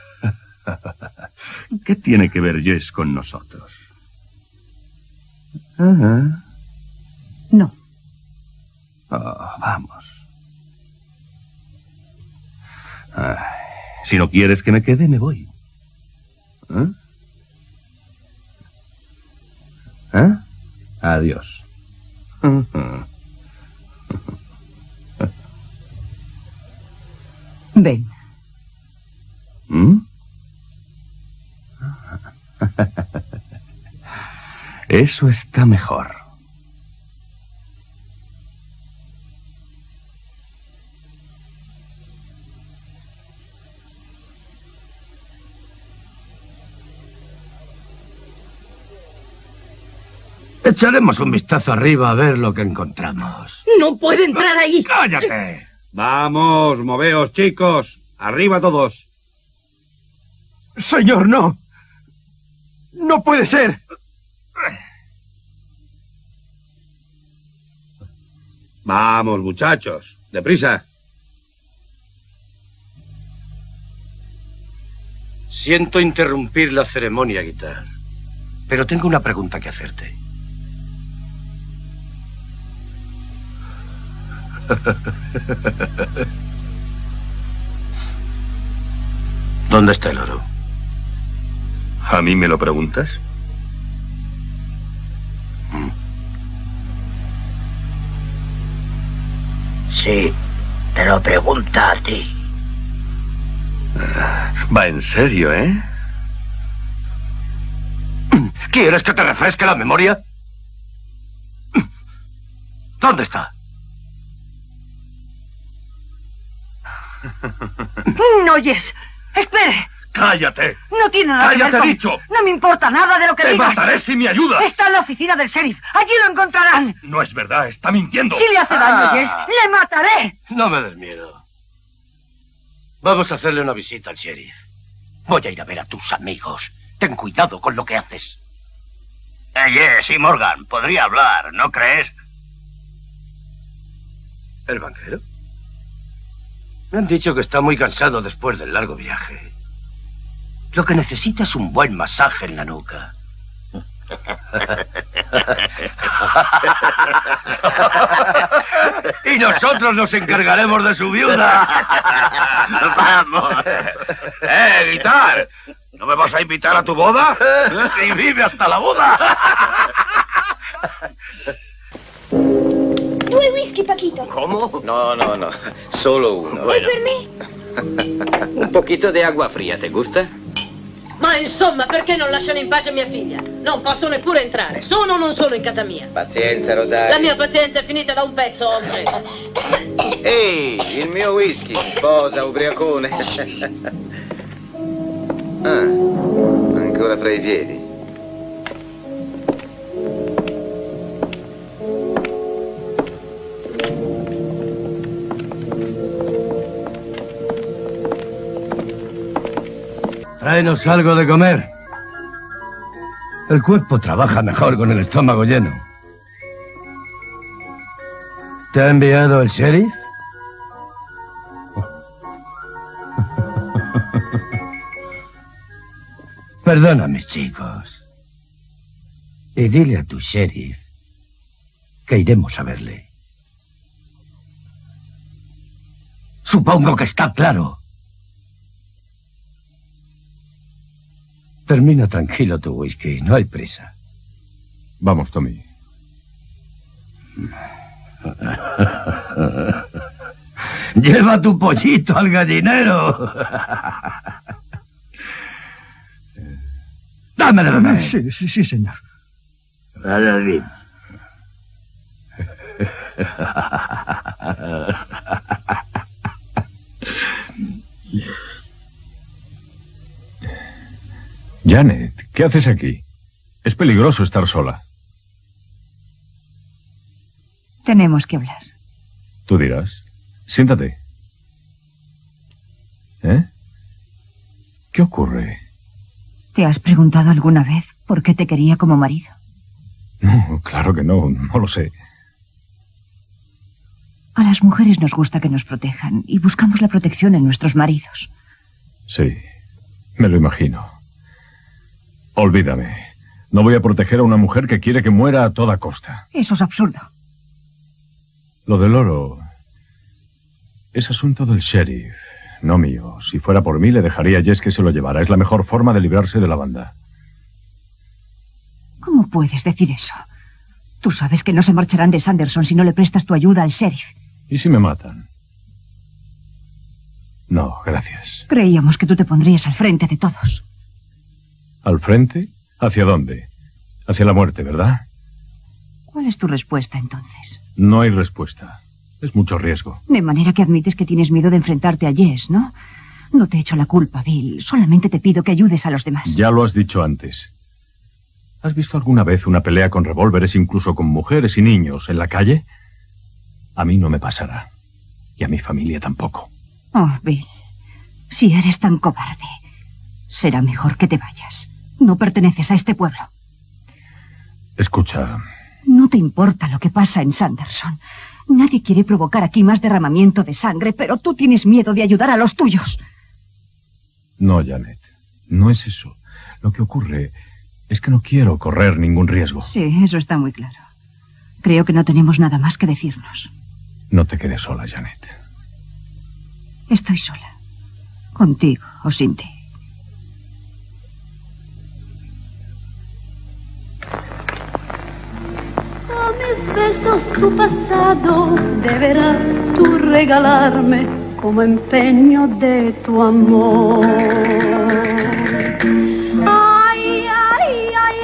¿Qué tiene que ver Jess con nosotros? Ajá. No. Oh, vamos. Ay, si no quieres que me quede, me voy. ¿Eh? ¿Eh? Adiós. Ven. ¿Mm? Eso está mejor. Echaremos un vistazo arriba a ver lo que encontramos. ¡No puede entrar ahí! ¡Cállate! Vamos, moveos, chicos. Arriba todos. Señor, no. No puede ser. Vamos, muchachos. Deprisa. Siento interrumpir la ceremonia, Guitar, pero tengo una pregunta que hacerte. ¿Dónde está el oro? ¿A mí me lo preguntas? Sí, te lo pregunta a ti. Va en serio, ¿eh? ¿Quieres que te refresque la memoria? ¿Dónde está? No, Jess. Espere. ¡Cállate! No tiene nada que ver ¡Cállate, con... dicho! No me importa nada de lo que ¡Te digas. mataré si me ayudas! Está en la oficina del sheriff. Allí lo encontrarán. No es verdad, está mintiendo. Si le hace daño, Jess, le mataré. No me des miedo. Vamos a hacerle una visita al sheriff. Voy a ir a ver a tus amigos. Ten cuidado con lo que haces. Yes y Morgan, podría hablar, ¿no crees? ¿El banquero? Me han dicho que está muy cansado después del largo viaje. Lo que necesita es un buen masaje en la nuca. Y nosotros nos encargaremos de su viuda. ¡Vamos! Guitar! ¿No me vas a invitar a tu boda? Si vive hasta la boda. 2 whisky, Paquito. ¿Cómo? No, solo uno. ¿Y per me? Un poquito de agua fría, ¿te gusta? Ma insomma, perché non lasciano in pace mia figlia? Non posso neppure entrare. Sono o non sono in casa mia? Pazienza, Rosario. La mia pazienza è finita da un pezzo, hombre. Ehi, il mio whisky. Posa, ubriacone. Ancora fra i piedi. Tráenos algo de comer. El cuerpo trabaja mejor con el estómago lleno. ¿Te ha enviado el sheriff? Perdóname, chicos. Y dile a tu sheriff que iremos a verle. Supongo que está claro. Termina tranquilo tu whisky, no hay prisa. Vamos, Tommy. Lleva tu pollito al gallinero. Dame de beber. Sí, señor. Janet, ¿qué haces aquí? Es peligroso estar sola. Tenemos que hablar. Tú dirás. Siéntate. ¿Eh? ¿Qué ocurre? ¿Te has preguntado alguna vez por qué te quería como marido? No, claro que no lo sé. A las mujeres nos gusta que nos protejan y buscamos la protección en nuestros maridos. Sí, me lo imagino. Olvídame. No voy a proteger a una mujer que quiere que muera a toda costa. Eso es absurdo. Lo del oro es asunto del sheriff, no mío. Si fuera por mí, le dejaría a Jess que se lo llevara. Es la mejor forma de librarse de la banda. ¿Cómo puedes decir eso? Tú sabes que no se marcharán de Sanderson si no le prestas tu ayuda al sheriff. ¿Y si me matan? No, gracias. Creíamos que tú te pondrías al frente de todos. ¿Al frente? ¿Hacia dónde? Hacia la muerte, ¿verdad? ¿Cuál es tu respuesta, entonces? No hay respuesta. Es mucho riesgo. De manera que admites que tienes miedo de enfrentarte a Jess, ¿no? No te echo la culpa, Bill. Solamente te pido que ayudes a los demás. Ya lo has dicho antes. ¿Has visto alguna vez una pelea con revólveres, incluso con mujeres y niños, en la calle? A mí no me pasará. Y a mi familia tampoco. Oh, Bill, si eres tan cobarde, será mejor que te vayas. No perteneces a este pueblo. Escucha. No te importa lo que pasa en Sanderson. Nadie quiere provocar aquí más derramamiento de sangre, pero tú tienes miedo de ayudar a los tuyos. No, Janet. No es eso. Lo que ocurre es que no quiero correr ningún riesgo. Sí, eso está muy claro. Creo que no tenemos nada más que decirnos. No te quedes sola, Janet. Estoy sola. Contigo o sin ti. A mis besos tu pasado deberás tú regalarme como empeño de tu amor. Ay, ay, ay,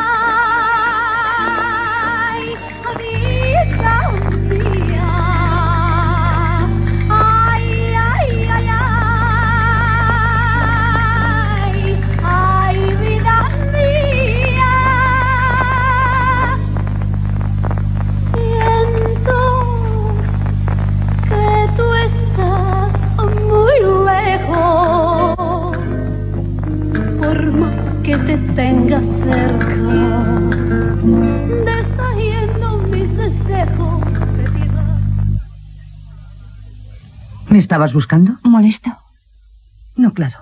ay, vida mía. Ay, ay, ay, ay, ay, vida mía. Siento que tú estás muy lejos, por más que te tenga cerca, deshaciendo mis deseos de piedad. ¿Me estabas buscando? ¿Molesto? No, claro.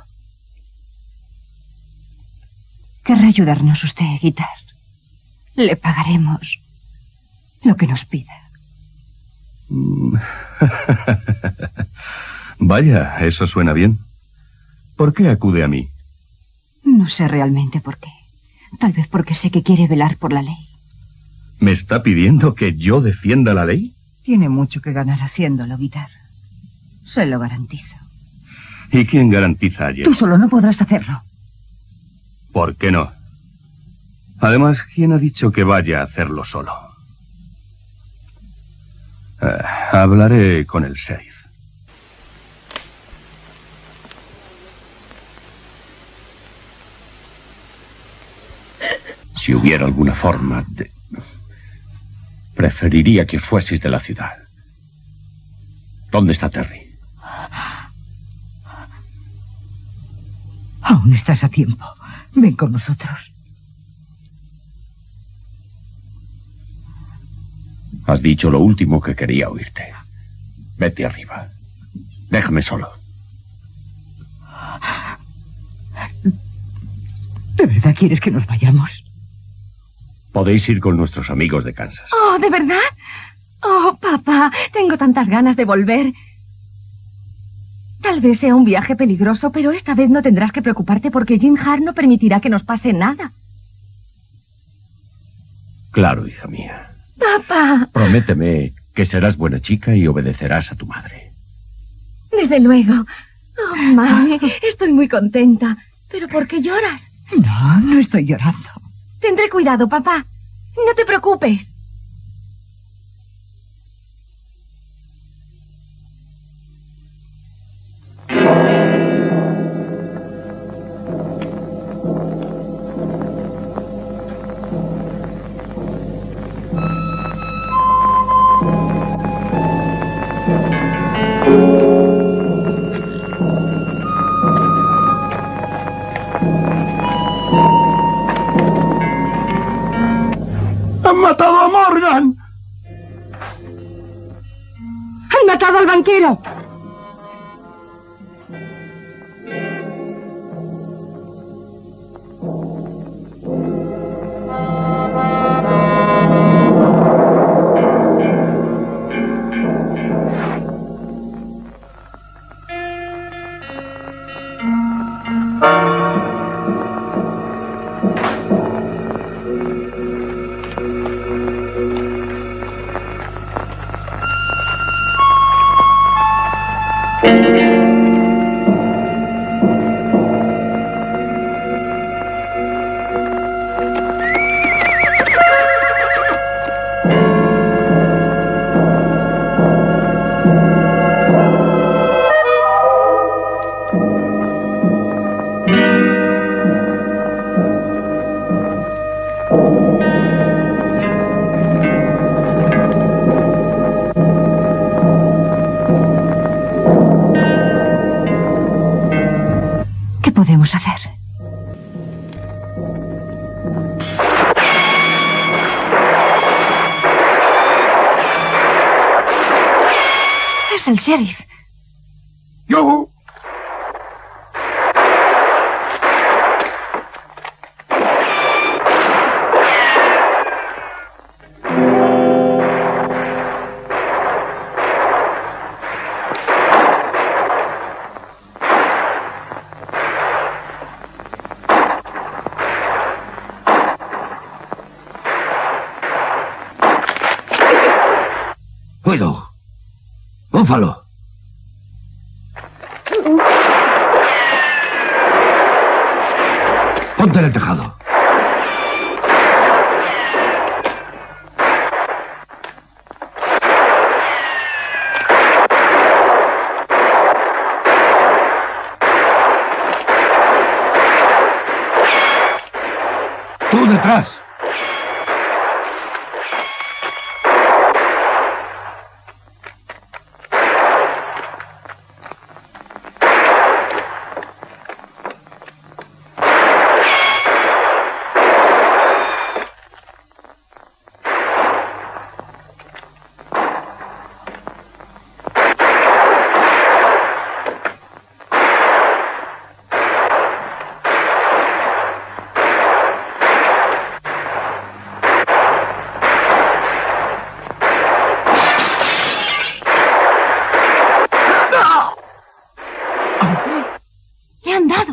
Querrá ayudarnos usted, Guitar. Le pagaremos lo que nos pida. Vaya, eso suena bien. ¿Por qué acude a mí? No sé realmente por qué. Tal vez porque sé que quiere velar por la ley. ¿Me está pidiendo que yo defienda la ley? Tiene mucho que ganar haciéndolo, Guitar. Se lo garantizo. ¿Y quién garantiza ayer? Tú solo no podrás hacerlo. ¿Por qué no? Además, ¿quién ha dicho que vaya a hacerlo solo? Hablaré con el sheriff. Si hubiera alguna forma de... Preferiría que fueses de la ciudad. ¿Dónde está Terry? Aún estás a tiempo. Ven con nosotros. Has dicho lo último que quería oírte. Vete arriba. Déjame solo. ¿De verdad quieres que nos vayamos? Podéis ir con nuestros amigos de Kansas. Oh, ¿de verdad? Oh, papá, tengo tantas ganas de volver. Tal vez sea un viaje peligroso, pero esta vez no tendrás que preocuparte porque Jim Hart no permitirá que nos pase nada. Claro, hija mía. Papá. Prométeme que serás buena chica y obedecerás a tu madre. Desde luego. Oh, mami, estoy muy contenta. ¿Pero por qué lloras? No, no estoy llorando. Tendré cuidado, papá. No te preocupes. ¡Han matado a Morgan! ¡Han matado al banquero! Es el sheriff. ¡Yo! ¡Puedo! ¡Búfalo! Ponte en el tejado. ¡Tú detrás! Le han dado.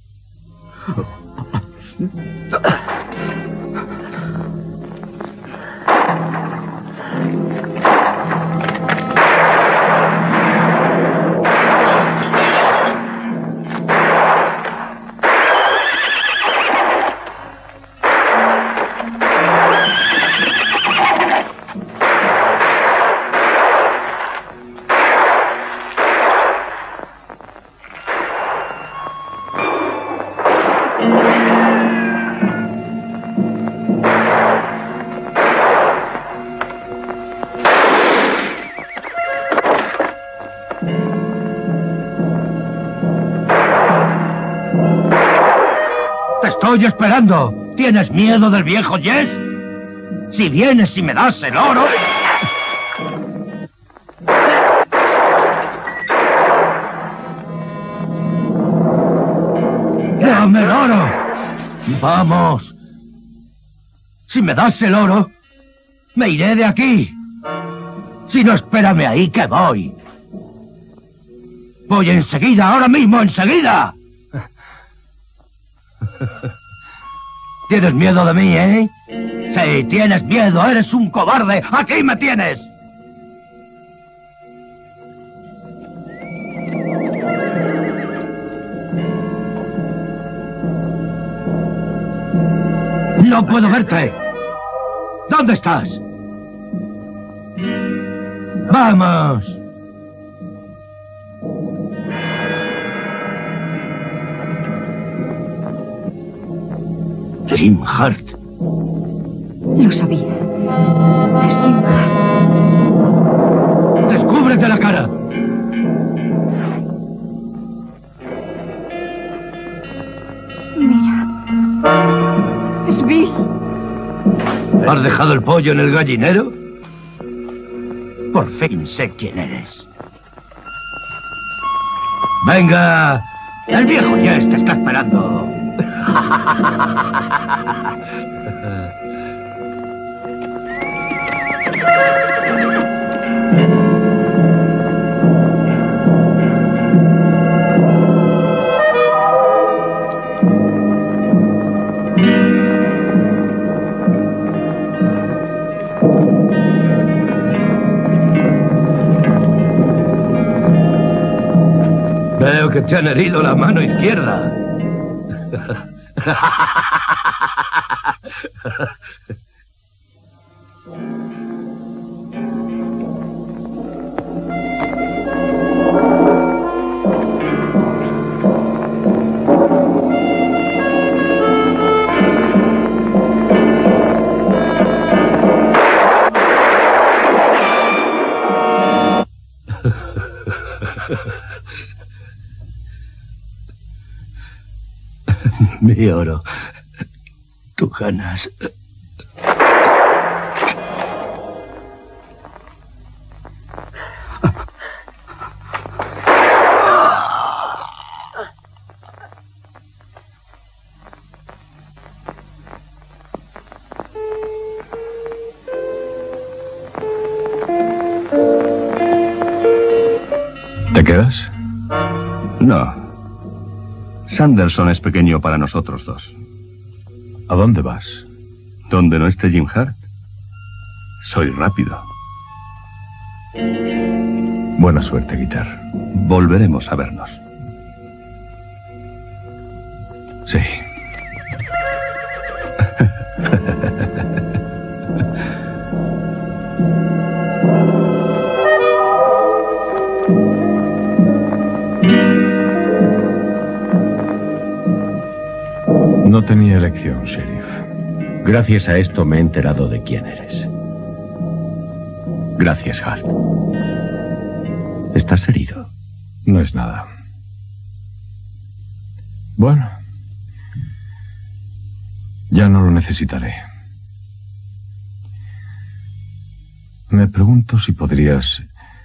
¡Te estoy esperando! ¿Tienes miedo del viejo Jess? Si vienes y me das el oro... ¡Dame el oro! ¡Vamos! Si me das el oro, me iré de aquí. Si no, espérame ahí que voy. Voy enseguida, ahora mismo, enseguida. ¿Tienes miedo de mí, eh? Sí, tienes miedo, eres un cobarde. ¡Aquí me tienes! No puedo verte. ¿Dónde estás? ¡Vamos! Jim Hart. Lo sabía. Es Jim Hart. ¡Descúbrete la cara! Mira. Es Bill. ¿Has dejado el pollo en el gallinero? Por fin sé quién eres. ¡Venga! El viejo Jess te está esperando. Veo que te han herido la mano izquierda. Mi oro. Tú ganas. quedas? No. Sanderson es pequeño para nosotros dos. ¿A dónde vas? Donde no esté Jim Hart. Soy rápido. Buena suerte, Guitar. Volveremos a vernos. Sí. No tenía elección, sheriff. Gracias a esto me he enterado de quién eres. Gracias, Hart. ¿Estás herido? No es nada. Bueno. Ya no lo necesitaré. Me pregunto si podrías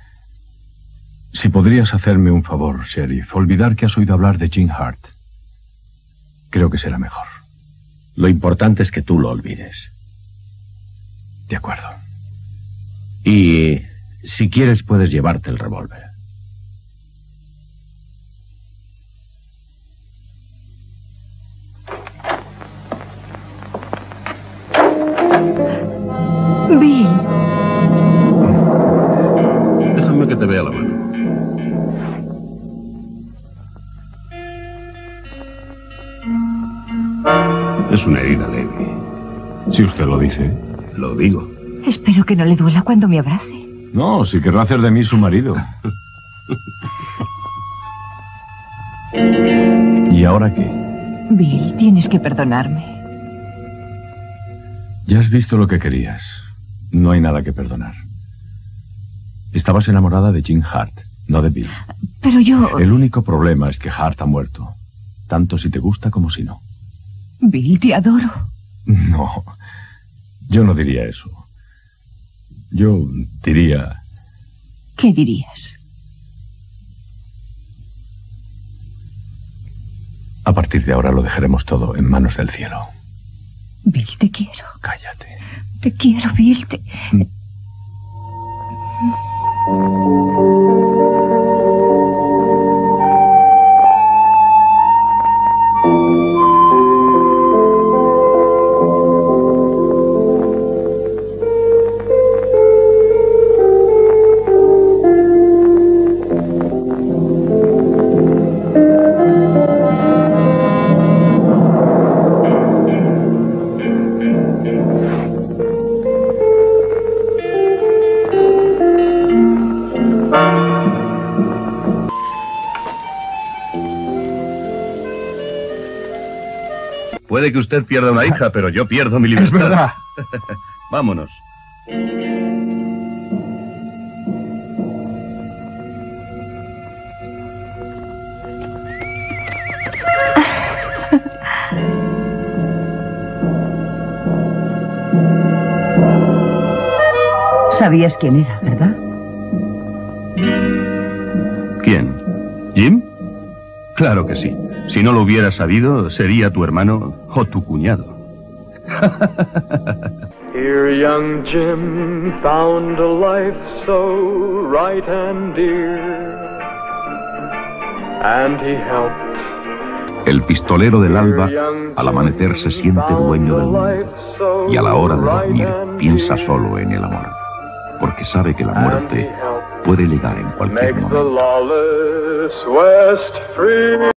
hacerme un favor, sheriff. Olvidar que has oído hablar de Jim Hart. Creo que será mejor. Lo importante es que tú lo olvides. De acuerdo. Y si quieres puedes llevarte el revólver. Bill. Déjame que te vea la mano. Es una herida leve. Si usted lo dice. Lo digo. Espero que no le duela cuando me abrace. No, si querrá hacer de mí su marido. ¿Y ahora qué? Bill, tienes que perdonarme. Ya has visto lo que querías. No hay nada que perdonar. Estabas enamorada de Jim Hart, no de Bill. Pero yo... El único problema es que Hart ha muerto. Tanto si te gusta como si no. Bill, te adoro. No, yo no diría eso. Yo diría... ¿Qué dirías? A partir de ahora lo dejaremos todo en manos del cielo. Bill, te quiero. Cállate. Te quiero, Bill. Puede que usted pierda una hija, pero yo pierdo mi libertad. Es verdad. Vámonos. Sabías quién era, ¿verdad? ¿Quién? ¿Jim? Claro que sí. Si no lo hubieras sabido, sería tu hermano o tu cuñado. Here young Jim found a life so right and dear, and he helped. El pistolero del alba, al amanecer se siente dueño del mundo, y a la hora de dormir piensa solo en el amor, porque sabe que la muerte puede llegar en cualquier momento.